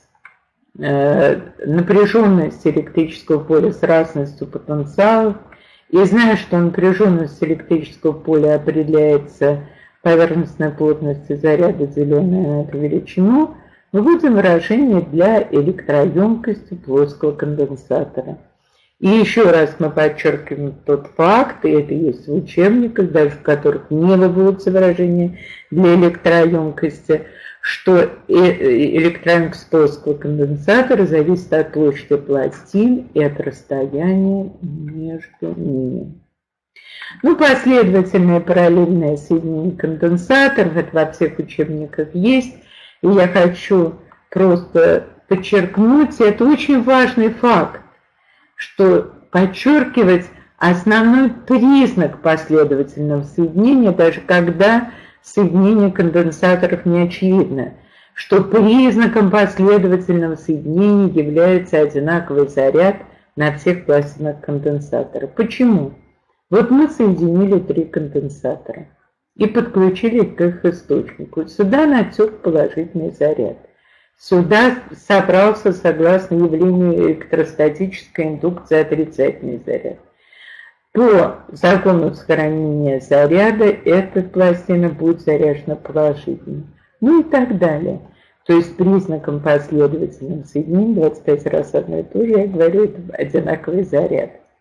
напряженность электрического поля с разностью потенциалов, и зная, что напряженность электрического поля определяется поверхностной плотностью заряда, деленной на эту величину, мы вводим выражение для электроемкости плоского конденсатора. И еще раз мы подчеркиваем тот факт, и это есть в учебниках, даже в которых не выводится выражение для электроемкости, что электроемкость плоского конденсатора зависит от площади пластин и от расстояния между ними. Ну, последовательное параллельное соединение конденсаторов, это во всех учебниках есть, и я хочу просто подчеркнуть, это очень важный факт, что подчеркивать основной признак последовательного соединения, даже когда соединение конденсаторов не очевидно, что признаком последовательного соединения является одинаковый заряд на всех пластинах конденсатора. Почему? Вот мы соединили 3 конденсатора и подключили к их источнику. Сюда натек положительный заряд. Сюда собрался, согласно явлению электростатической индукции, отрицательный заряд. По закону сохранения заряда эта пластина будет заряжена положительно. Ну и так далее. То есть признаком последовательного соединения, 25 раз одно и то же, я говорю, это одинаковый заряд.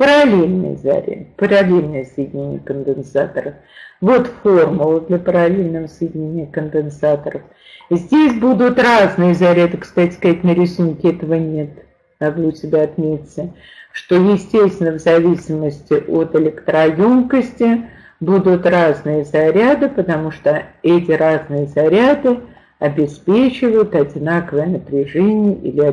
Параллельный заряд, параллельное соединение конденсаторов. Вот формула для параллельного соединения конденсаторов. Здесь будут разные заряды. Кстати сказать, на рисунке этого нет. Надо у себя отметить, что, естественно, в зависимости от электроемкости будут разные заряды, потому что эти разные заряды обеспечивают одинаковое напряжение или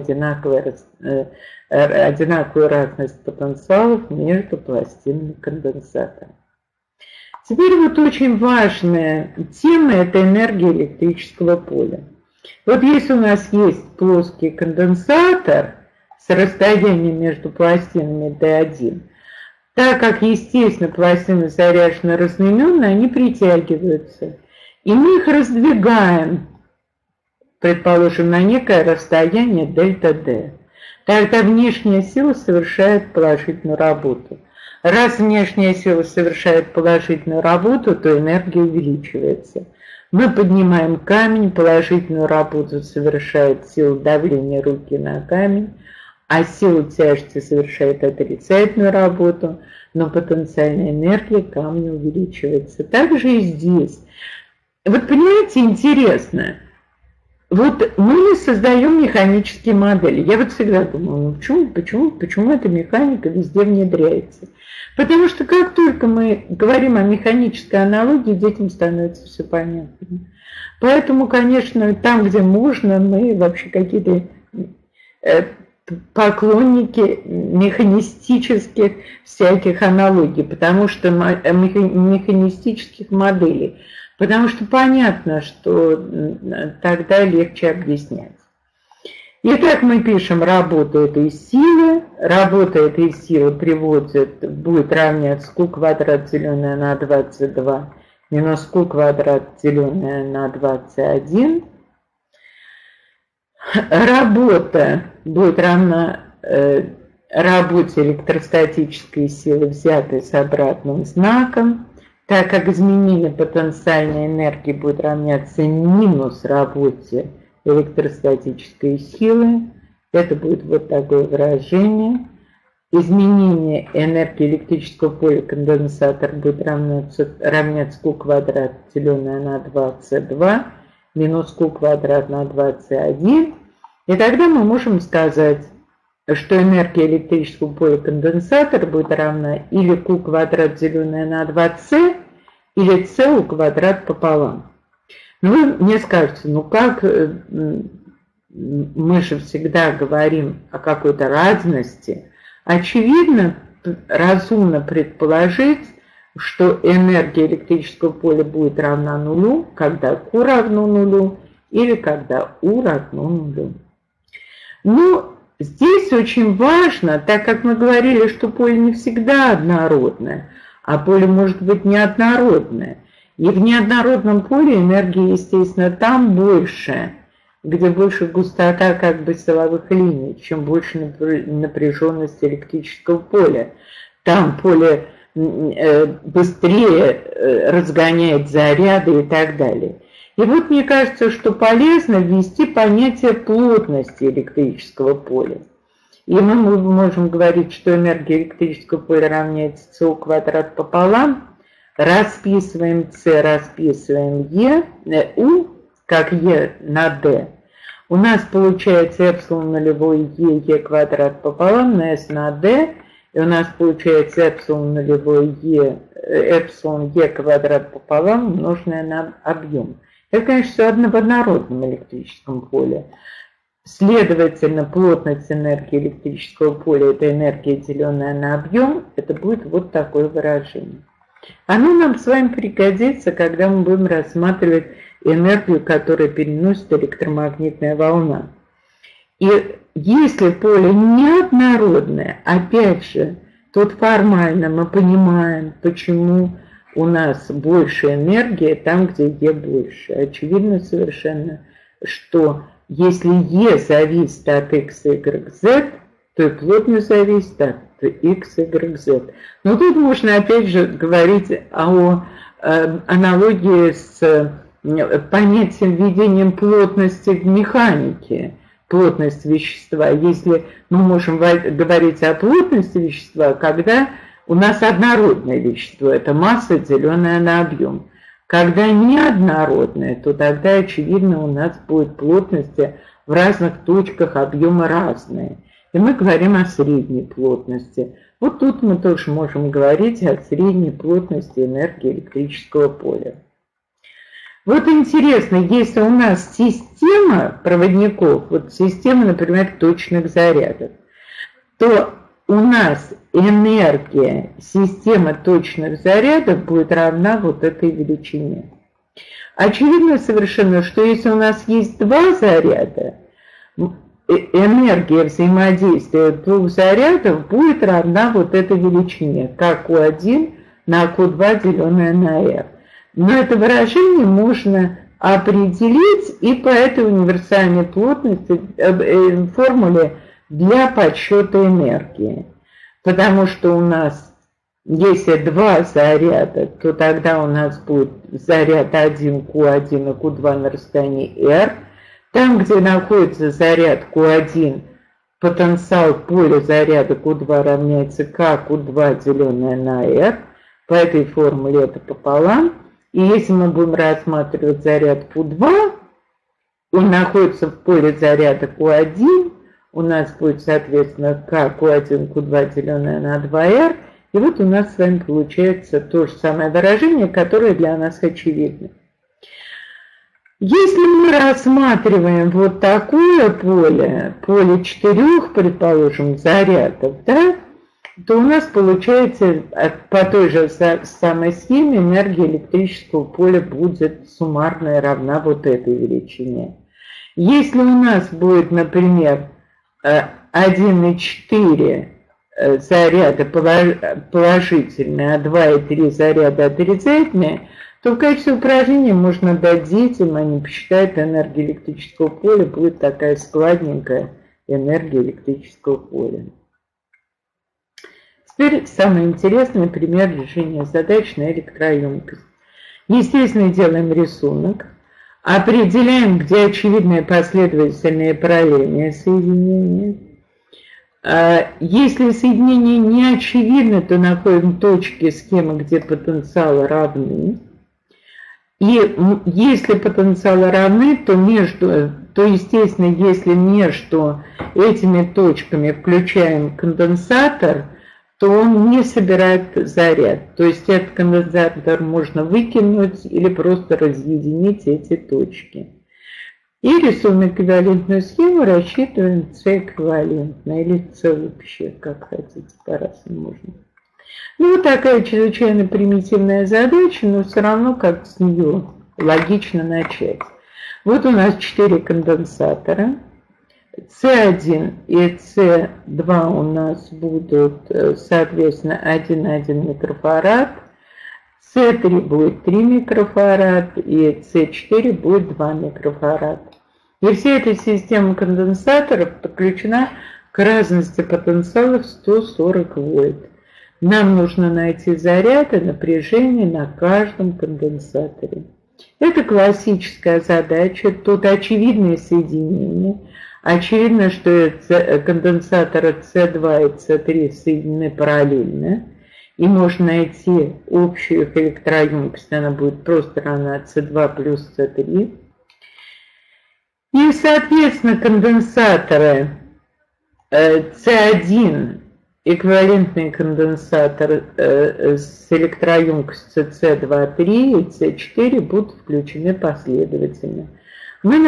одинаковую разность потенциалов между пластинами конденсатора. Теперь вот очень важная тема – это энергия электрического поля. Вот если у нас есть плоский конденсатор с расстоянием между пластинами D1, так как, естественно, пластины заряжены разноименно, они притягиваются. И мы их раздвигаем, предположим, на некое расстояние дельта D. Тогда внешняя сила совершает положительную работу. Раз внешняя сила совершает положительную работу, то энергия увеличивается. Мы поднимаем камень, положительную работу совершает сила давления руки на камень, а сила тяжести совершает отрицательную работу, но потенциальная энергия камня увеличивается. Так же и здесь. Вот понимаете, интересно. Вот мы создаем механические модели. Я вот всегда думала, почему эта механика везде внедряется? Потому что как только мы говорим о механической аналогии, детям становится все понятно. Поэтому, конечно, там, где можно, мы вообще какие-то поклонники механистических всяких аналогий, потому что механистических моделей. Потому что понятно, что тогда легче объяснять. Итак, мы пишем работу этой силы. Работа этой силы будет равняться q квадрат, деленное на 22, минус q квадрат, деленное на 21. Работа будет равна работе электростатической силы, взятой с обратным знаком. Так как изменение потенциальной энергии будет равняться минус работе электростатической силы, это будет вот такое выражение. Изменение энергии электрического поля конденсатора будет равняться q квадрат, деленное на 22, минус q квадрат на 21. И тогда мы можем сказать, что энергия электрического поля конденсатора будет равна или q квадрат, деленное на 2c, или c у квадрат пополам. Но вы мне скажете, ну как, мы же всегда говорим о какой-то разности. Очевидно, разумно предположить, что энергия электрического поля будет равна нулю, когда Q равно нулю, или когда U равно нулю. Но здесь очень важно, так как мы говорили, что поле не всегда однородное, а поле может быть неоднородное. И в неоднородном поле энергия, естественно, там больше, где больше густота как бы силовых линий, чем больше напряженность электрического поля. Там поле быстрее разгоняет заряды и так далее. И вот мне кажется, что полезно ввести понятие плотности электрического поля. И мы можем говорить, что энергия электрического поля равняется c квадрат пополам. Расписываем c, расписываем u, как e на d. У нас получается эпсилон нулевой e квадрат пополам на s на d. И у нас получается эпсилон нулевой эпсилон e квадрат пополам, умноженное на объем. Это, конечно, все в однородном электрическом поле. Следовательно, плотность энергии электрического поля – это энергия, деленная на объем. Это будет вот такое выражение. Оно нам с вами пригодится, когда мы будем рассматривать энергию, которую переносит электромагнитная волна. И если поле неоднородное, опять же, тут формально мы понимаем, почему у нас больше энергии там, где E больше. Очевидно совершенно, что если E зависит от x, y, z, то и плотность зависит от x, y, z. Но тут можно опять же говорить о аналогии с понятием введением плотности в механике. плотность вещества. Если мы можем говорить о плотности вещества, когда у нас однородное вещество, это масса, деленная на объем. Когда неоднородное, то тогда, очевидно, у нас будет плотности в разных точках объема разные. И мы говорим о средней плотности. Вот тут мы тоже можем говорить о средней плотности энергии электрического поля. Вот интересно, если у нас система проводников, вот система, например, точных зарядов, то у нас энергия системы точных зарядов будет равна вот этой величине. Очевидно совершенно, что если у нас есть два заряда, энергия взаимодействия двух зарядов будет равна вот этой величине, как Q1 на Q2 деленное на R. Но это выражение можно определить и по этой универсальной плотности формуле для подсчета энергии. Потому что у нас, если два заряда, то тогда у нас будет заряд 1 Q1 и Q2 на расстоянии R. Там, где находится заряд Q1, потенциал поля заряда Q2 равняется K Q2 деленное на R. По этой формуле это пополам. И если мы будем рассматривать заряд Q2, он находится в поле заряда Q1, у нас будет, соответственно, K Q1 Q2 деленное на 2R. И вот у нас с вами получается то же самое выражение, которое для нас очевидно. Если мы рассматриваем вот такое поле 4, предположим, зарядов, да, то у нас получается по той же самой схеме энергия электрического поля будет суммарная равна вот этой величине. Если у нас будет, например, 1,4 заряда положительные, а 2,3 заряда отрицательные, то в качестве упражнения можно дать детям, они посчитают, энергия электрического поля будет такая складненькая энергия электрического поля. Теперь самый интересный пример решения задач на электроемкость. Естественно, делаем рисунок, определяем, где очевидные последовательные параллельные соединения. Если соединение не очевидно, то находим точки схемы, где потенциалы равны. И если потенциалы равны, то естественно, если между этими точками включаем конденсатор, то он не собирает заряд. То есть этот конденсатор можно выкинуть или просто разъединить эти точки. И рисуем эквивалентную схему, рассчитываем C эквивалентно или C вообще, как хотите, по-разному можно. Ну, вот такая чрезвычайно примитивная задача, но все равно как с нее логично начать. Вот у нас 4 конденсатора. C1 и C2 у нас будут, соответственно, 1,1 микрофарад. C3 будет 3 микрофарад и C4 будет 2 микрофарад. И вся эта система конденсаторов подключена к разности потенциалов 140 вольт. Нам нужно найти заряд и напряжение на каждом конденсаторе. Это классическая задача, тут очевидные соединения. Очевидно, что конденсаторы C2 и C3 соединены параллельно. И можно найти общую их электроемкость, она будет просто равна C2 плюс C3. И, соответственно, конденсаторы C1, эквивалентный конденсатор с электроемкостью C2,3 и C4 будут включены последовательно. Мы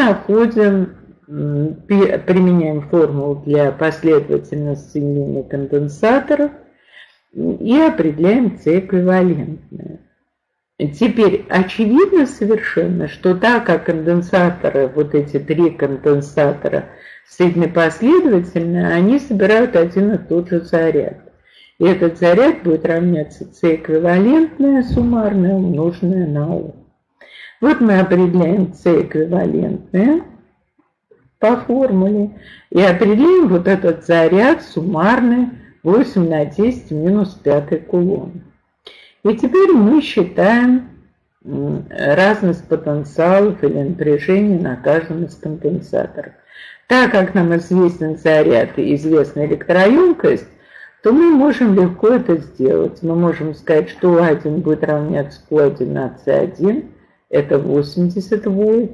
применяем формулу для последовательности соединения конденсаторов и определяем C эквивалентное. Теперь очевидно совершенно, что так как конденсаторы, вот эти 3 конденсатора соединены последовательно, они собирают один и тот же заряд. И этот заряд будет равняться C эквивалентное суммарное умноженное на U. Вот мы определяем C эквивалентное по формуле и определяем вот этот заряд суммарный 8 на 10 минус 5 кулон. И теперь мы считаем разность потенциалов или напряжения на каждом из конденсаторов. Так как нам известен заряд и известна электроемкость, то мы можем легко это сделать. Мы можем сказать, что U1 будет равняться Q1 на C1, это 80 вольт.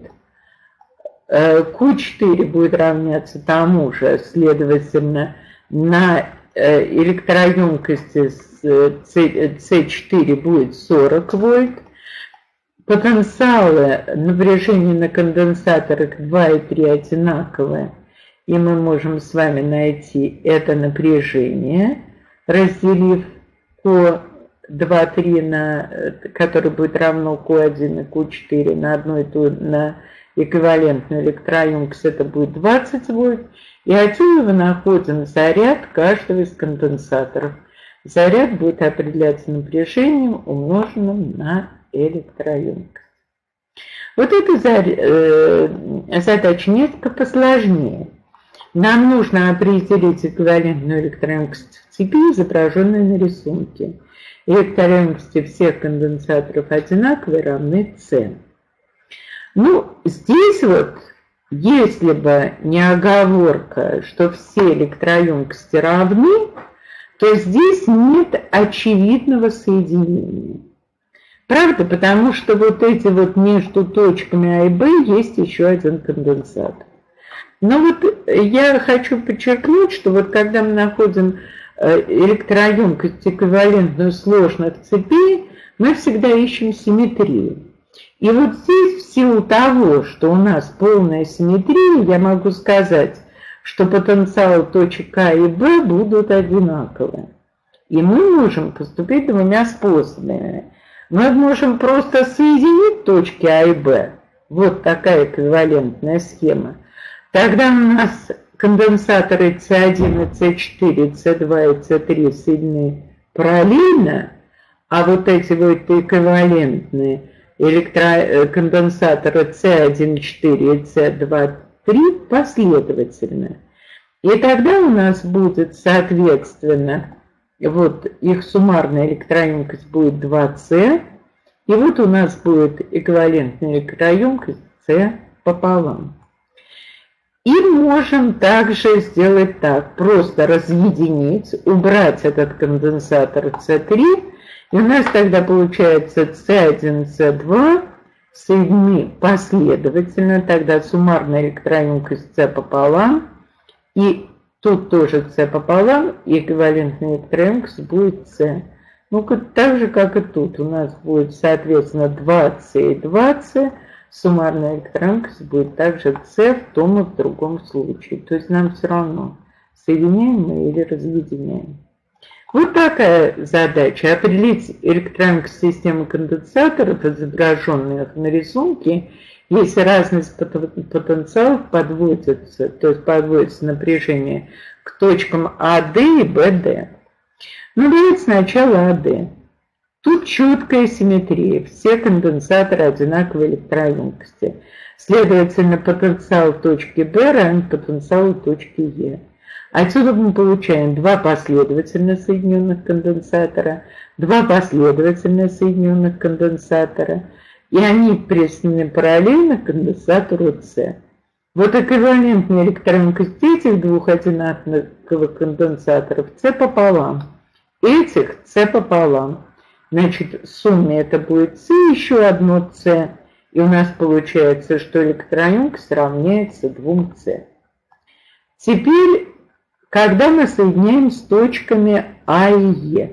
Q4 будет равняться тому же, следовательно, на электроемкости C4 будет 40 вольт. Потенциалы напряжения на конденсаторах 2 и 3 одинаковые, и мы можем с вами найти это напряжение, разделив Q2, 3, которое будет равно Q1 и Q4 на одну и ту, на эквивалентную электроемкость, это будет 20 вольт. И отсюда мы находим заряд каждого из конденсаторов. Заряд будет определяться напряжением, умноженным на электроемкость. Вот эта задача несколько посложнее. Нам нужно определить эквивалентную электроемкость в цепи, изображенной на рисунке. Электроемкости всех конденсаторов одинаковые, равны C. Ну, здесь вот, если бы не оговорка, что все электроемкости равны, то здесь нет очевидного соединения. Правда? Потому что вот эти вот между точками А и Б есть еще один конденсатор. Но вот я хочу подчеркнуть, что вот когда мы находим электроемкость эквивалентную сложных цепей, мы всегда ищем симметрию. И вот здесь в силу того, что у нас полная симметрия, я могу сказать, что потенциалы точек А и Б будут одинаковые. И мы можем поступить двумя способами. Мы можем просто соединить точки А и Б. Вот такая эквивалентная схема. Тогда у нас конденсаторы C1 и C4, C2 и C3 соединены параллельно, а вот эти вот эквивалентные конденсаторы C1, 4 и C2, 3 последовательно. И тогда у нас будет, соответственно, вот их суммарная электроемкость будет 2C, и вот у нас будет эквивалентная электроемкость C пополам. И можем также сделать так, просто разъединить, убрать этот конденсатор C3, и у нас тогда получается C1, C2 соединены последовательно, тогда суммарная электроемкость C пополам, и тут тоже C пополам, и эквивалентная электроемкость будет C. Ну, так же, как и тут, у нас будет, соответственно, 2C и 2C, суммарная электроемкость будет также C в том и в другом случае. То есть нам все равно, соединяем мы или разъединяем. Вот такая задача. Определить электроемкость системы конденсаторов, изображенных на рисунке, если разность потенциалов подводится, то есть подводится напряжение к точкам АД и БД. Ну, давайте сначала АД. Тут четкая симметрия. Все конденсаторы одинаковой электроемкости. Следовательно, потенциал точки Б равен потенциалу точки Е. Отсюда мы получаем два последовательно соединенных конденсатора, два последовательно соединенных конденсатора, и они присоединены параллельно к конденсатору С. Вот эквивалентная электроемкость этих двух одинаковых конденсаторов С пополам, этих С пополам. Значит, в сумме это будет С, еще одно С, и у нас получается, что электроемкость равняется 2С. Теперь, когда мы соединяем с точками А и Е,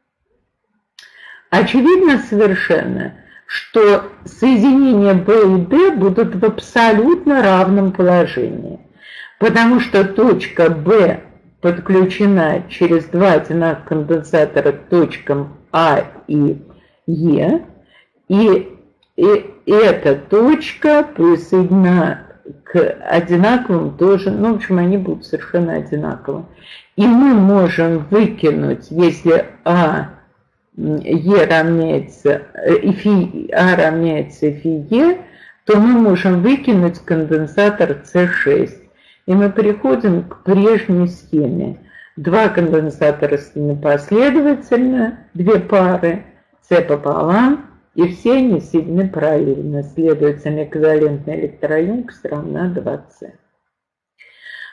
очевидно совершенно, что соединения Б и Д будут в абсолютно равном положении, потому что точка Б подключена через два одинаковых конденсатора к точкам А и Е, и эта точка присоединена к одинаковым тоже, ну, в общем, они будут совершенно одинаковы. И мы можем выкинуть, если Е равняется, А равняется Фе, то мы можем выкинуть конденсатор С6. И мы переходим к прежней схеме. Два конденсатора соединены последовательно, две пары, С пополам, и все они соединены параллельно. Следовательно, эквивалентная электроемкость равна 2С.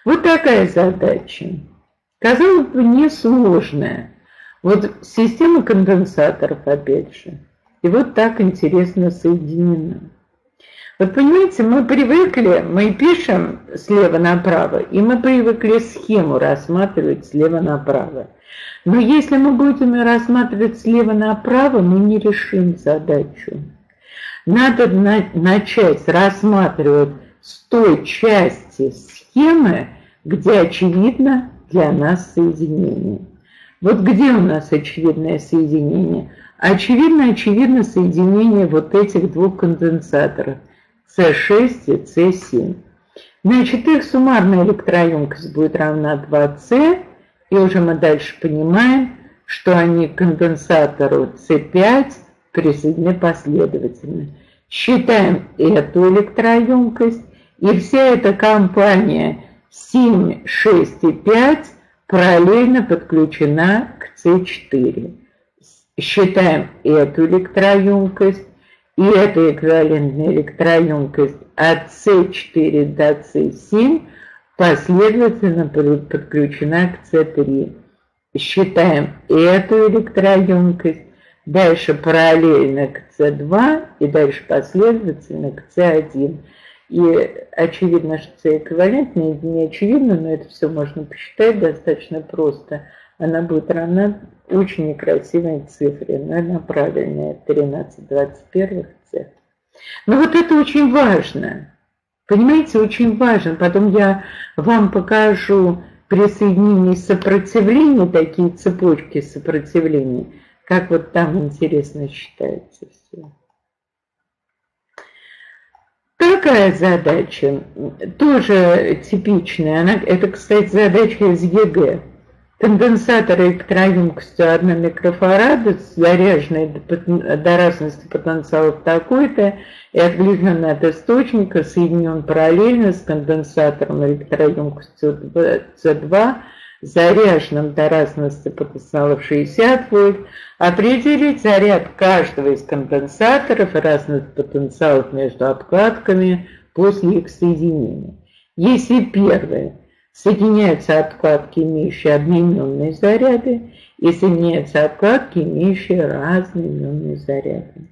Вот такая задача. Казалось бы, несложная. Вот система конденсаторов, опять же. И вот так интересно соединена. Вот понимаете, мы привыкли, мы пишем слева направо, и мы привыкли схему рассматривать слева направо. Но если мы будем рассматривать слева направо, мы не решим задачу. Надо начать рассматривать с той части схемы, где очевидно для нас соединение. Вот где у нас очевидное соединение? Очевидно соединение вот этих двух конденсаторов С6 и С7. Значит, их суммарная электроемкость будет равна 2С, и уже мы дальше понимаем, что они к конденсатору С5 присоединены последовательно. Считаем эту электроемкость, и вся эта компания 7, 6 и 5 параллельно подключена к С4. Считаем эту электроемкость, и эта эквивалентная электроемкость от С4 до С7 последовательно подключена к С3. Считаем эту электроемкость, дальше параллельно к С2 и дальше последовательно к С1. И очевидно, что С эквивалентная, не очевидно, но это все можно посчитать достаточно просто. Она будет равна очень некрасивой цифре, но она правильная, 13/21 С. Но вот это очень важно. Понимаете, очень важно. Потом я вам покажу при соединении сопротивлений, такие цепочки сопротивлений, как вот там интересно считается все. Такая задача, тоже типичная, это, кстати, задача из ЕГЭ. Конденсатор электроемкостью 1 микрофарада, заряженный до разности потенциалов такой-то, и отвлечен от источника, соединен параллельно с конденсатором электроемкостью С2, заряженным до разности потенциалов 60 вольт, определить заряд каждого из конденсаторов и разных потенциалов между обкладками после их соединения. Если первое соединяются обкладки, имеющие одноименные заряды, и соединяются обкладки, имеющие разные именные заряды.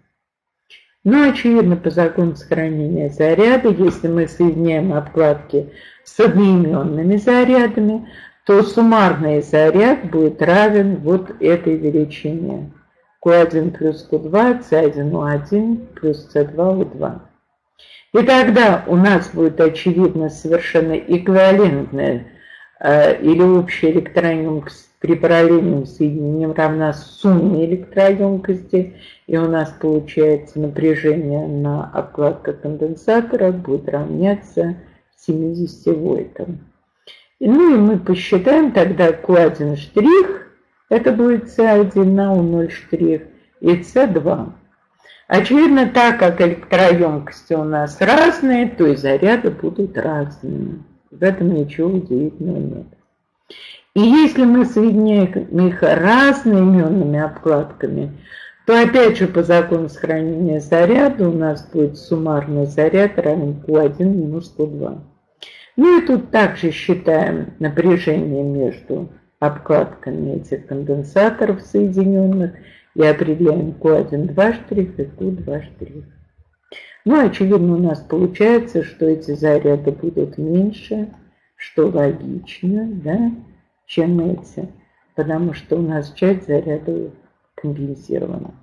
Но, очевидно, по закону сохранения заряда, если мы соединяем обкладки с одноименными зарядами, то суммарный заряд будет равен вот этой величине. Q1 плюс Q2, C1U1 плюс C2U2. И тогда у нас будет очевидно совершенно эквивалентная или общая электроемкость при параллельном соединении равна сумме электроемкости, и у нас получается напряжение на обкладках конденсатора будет равняться 70 вольтам. Ну и мы посчитаем тогда Q1 штрих, это будет C1 на U0 штрих, и C2. Очевидно, так как электроемкости у нас разные, то и заряды будут разные. В этом ничего удивительного нет. И если мы соединяем их разноименными обкладками, то опять же по закону сохранения заряда у нас будет суммарный заряд равен Q1 минус Q2. Ну и тут также считаем напряжение между обкладками этих конденсаторов соединенных и определяем Q1 2 штрих и Q2 штрих. Ну, очевидно, у нас получается, что эти заряды будут меньше, что логично, да, чем эти, потому что у нас часть заряда компенсирована.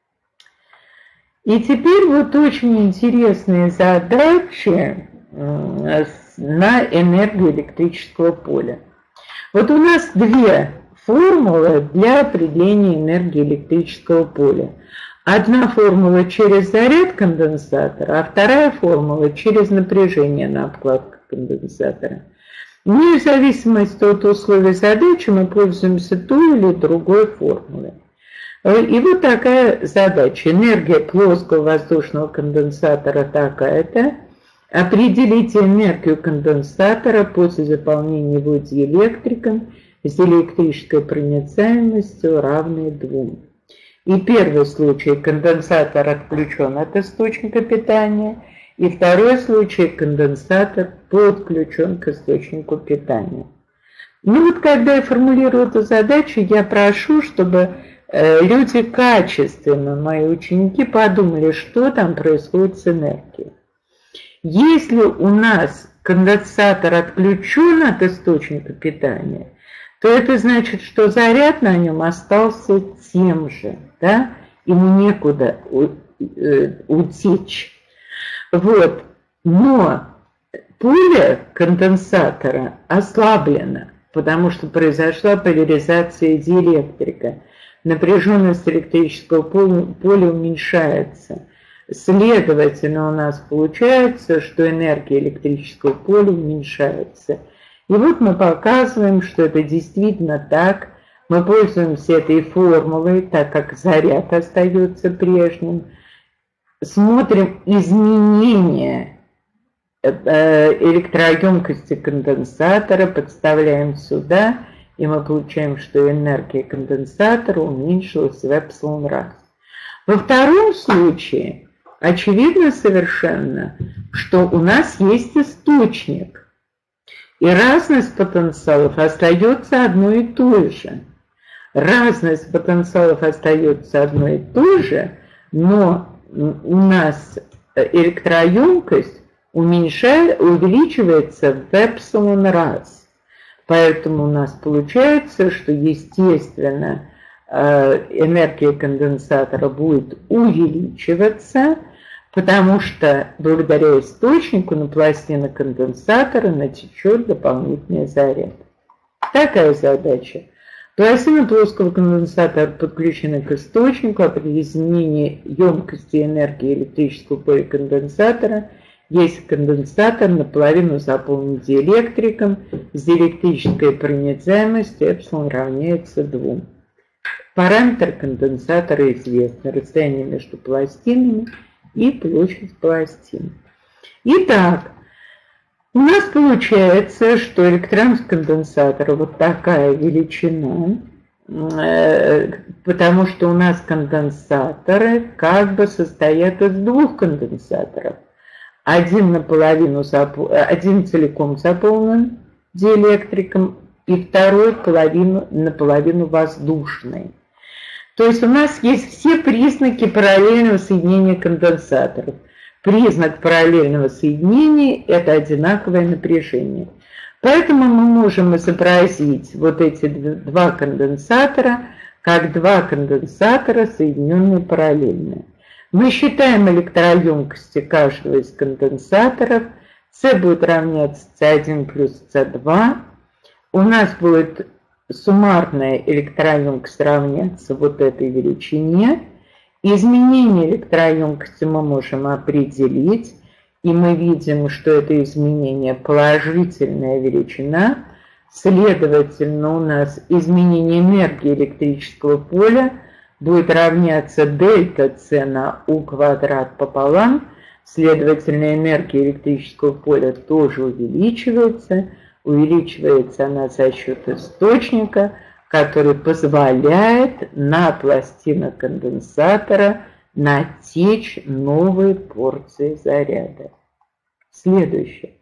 И теперь вот очень интересные задачи на энергию электрического поля. Вот у нас две формулы для определения энергии электрического поля. Одна формула через заряд конденсатора, а вторая формула через напряжение на обкладках конденсатора. Ну и в зависимости от условий задачи мы пользуемся той или другой формулой. И вот такая задача. Энергия плоского воздушного конденсатора такая-то. Определите энергию конденсатора после заполнения его диэлектриком с диэлектрической проницаемостью равной 2. И первый случай: конденсатор отключен от источника питания, И второй случай, конденсатор подключен к источнику питания. Ну вот когда я формулирую эту задачу, я прошу, чтобы люди качественно, мои ученики, подумали, что там происходит с энергией. Если у нас конденсатор отключен от источника питания, то это значит, что заряд на нем остался тем же, да? Ему некуда утечь. Вот. Но поле конденсатора ослаблено, потому что произошла поляризация диэлектрика. Напряженность электрического поля уменьшается. Следовательно, у нас получается, что энергия электрического поля уменьшается. И вот мы показываем, что это действительно так. Мы пользуемся этой формулой, так как заряд остается прежним. Смотрим изменения электроемкости конденсатора, подставляем сюда, и мы получаем, что энергия конденсатора уменьшилась в эпсилон раз. Во втором случае очевидно совершенно, что у нас есть источник, и разность потенциалов остается одной и той же. Разность потенциалов остается одной и той же, но у нас электроемкость увеличивается в эпсилон раз. Поэтому у нас получается, что естественно энергия конденсатора будет увеличиваться, потому что благодаря источнику на пластины конденсатора натечет дополнительный заряд. Такая задача. Пластины плоского конденсатора подключены к источнику, а при изменении емкости энергии электрического поля конденсатора, если конденсатор наполовину заполнен диэлектриком, с диэлектрической проницаемостью эпсилон равняется 2. Параметр конденсатора известны: расстояние между пластинами и площадь пластин. Итак, у нас получается, что электронность конденсатора вот такая величина, потому что у нас конденсаторы как бы состоят из двух конденсаторов. Один целиком заполнен диэлектриком, и второй наполовину воздушный. То есть у нас есть все признаки параллельного соединения конденсаторов. Признак параллельного соединения – это одинаковое напряжение. Поэтому мы можем изобразить вот эти два конденсатора как два конденсатора, соединенные параллельно. Мы считаем электроемкости каждого из конденсаторов. С будет равняться C1 плюс C2. У нас будет суммарная электроемкость равняться вот этой величине. Изменение электроемкости мы можем определить, и мы видим, что это изменение положительная величина. Следовательно, у нас изменение энергии электрического поля будет равняться дельта С на У квадрат пополам. Следовательно, энергия электрического поля тоже увеличивается. Увеличивается она за счет источника, который позволяет на пластинах конденсатора натечь новые порции заряда. Следующее.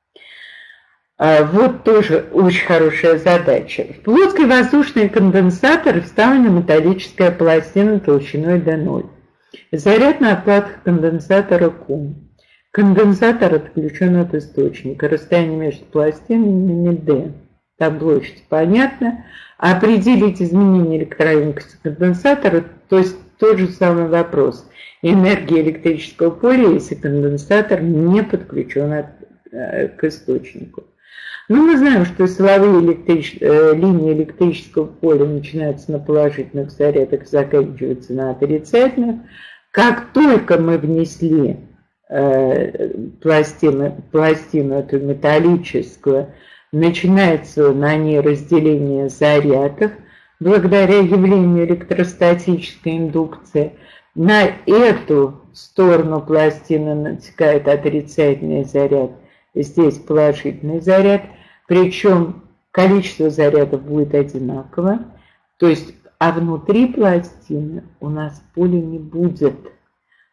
Вот тоже очень хорошая задача. В плоский воздушный конденсатор вставлена металлическая пластина толщиной d0. Заряд на отплатках конденсатора Q. Конденсатор отключен от источника. Расстояние между пластинами d. Площадь понятно. Определить изменение электроемкости конденсатора, то есть тот же самый вопрос. Энергия электрического поля, если конденсатор не подключен к источнику. Но мы знаем, что силовые линии электрического поля начинаются на положительных зарядах, заканчиваются на отрицательных. Как только мы внесли пластину эту металлическую, начинается на ней разделение зарядов благодаря явлению электростатической индукции. На эту сторону пластины натекает отрицательный заряд, здесь положительный заряд, причем количество зарядов будет одинаково, то есть, а внутри пластины у нас поля не будет.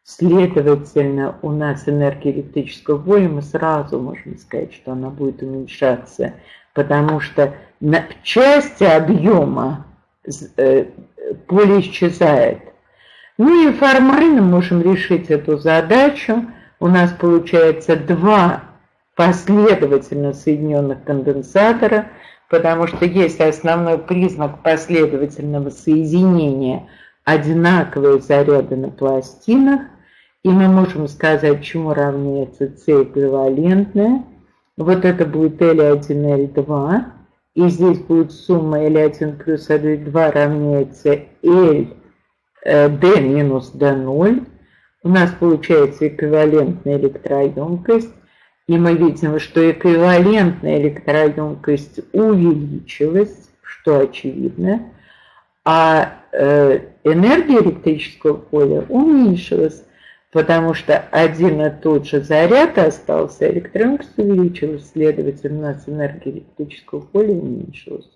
Следовательно, у нас энергия электрического поля, мы сразу можем сказать, что она будет уменьшаться, потому что в части объема поле исчезает. Ну и формально можем решить эту задачу. У нас получается два последовательно соединенных конденсатора, потому что есть основной признак последовательного соединения одинаковые заряды на пластинах, и мы можем сказать, чему равняется С эквивалентная. Вот это будет L1, L2, и здесь будет сумма L1 плюс L2 равняется L D минус D0. У нас получается эквивалентная электроемкость, и мы видим, что эквивалентная электроемкость увеличилась, что очевидно, а энергия электрического поля уменьшилась, потому что один и тот же заряд остался, электроемкость увеличилась, следовательно, у нас энергия электрического поля уменьшилась.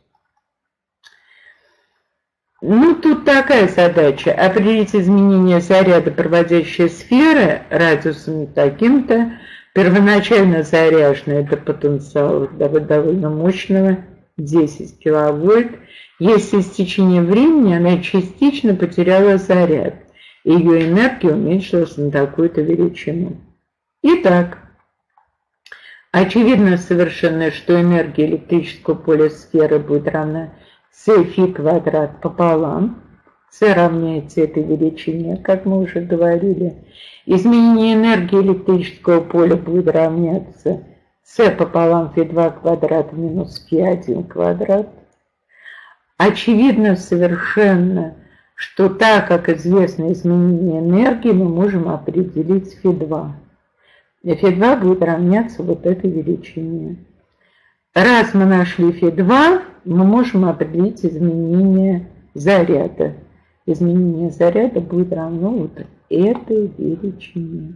Ну, тут такая задача: определить изменение заряда проводящей сферы радиусом таким-то. Первоначально заряженный — это потенциал довольно мощного, 10 киловольт. Если с течением времени она частично потеряла заряд, ее энергия уменьшилась на такую-то величину. Итак, очевидно совершенно, что энергия электрического поля сферы будет равна С φ квадрат пополам. С равняется этой величине, как мы уже говорили. Изменение энергии электрического поля будет равняться С пополам φ2 квадрат минус φ1 квадрат. Очевидно совершенно, что так как известно изменение энергии, мы можем определить φ2. φ2 будет равняться вот этой величине. Раз мы нашли φ2, мы можем определить изменение заряда. Изменение заряда будет равно вот этой величине.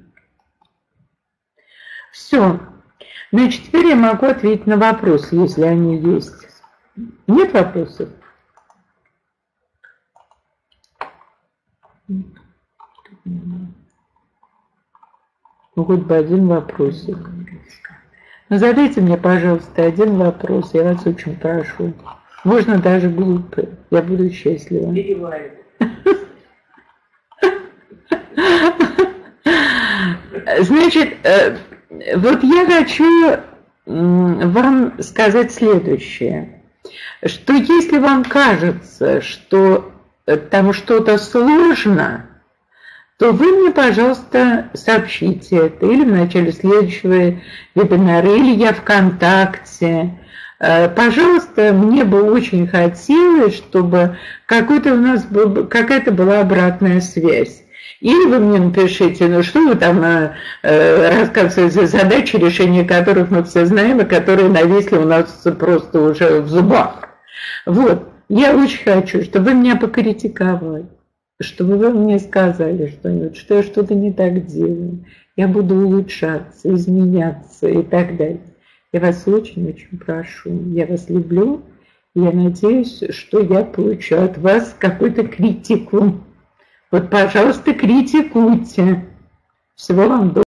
Все. Значит, теперь я могу ответить на вопросы, если они есть. Нет вопросов? Ну, хоть бы один вопросик. Ну, задайте мне, пожалуйста, один вопрос, я вас очень прошу. Можно даже глупый, я буду счастлива. Значит, вот я хочу вам сказать следующее, что если вам кажется, что там что-то сложно, то вы мне, пожалуйста, сообщите это или в начале следующего вебинара, или я ВКонтакте. Пожалуйста, мне бы очень хотелось, чтобы какая-то была обратная связь. Или вы мне напишите, ну что вы там рассказываете задачи, решения которых мы все знаем, и которые нависли у нас просто уже в зубах. Вот, я очень хочу, чтобы вы меня покритиковали, чтобы вы мне сказали что-нибудь, что я что-то не так делаю, я буду улучшаться, изменяться и так далее. Я вас очень-очень прошу, я вас люблю, и я надеюсь, что я получу от вас какую-то критику. Вот, пожалуйста, критикуйте. Всего вам доброго.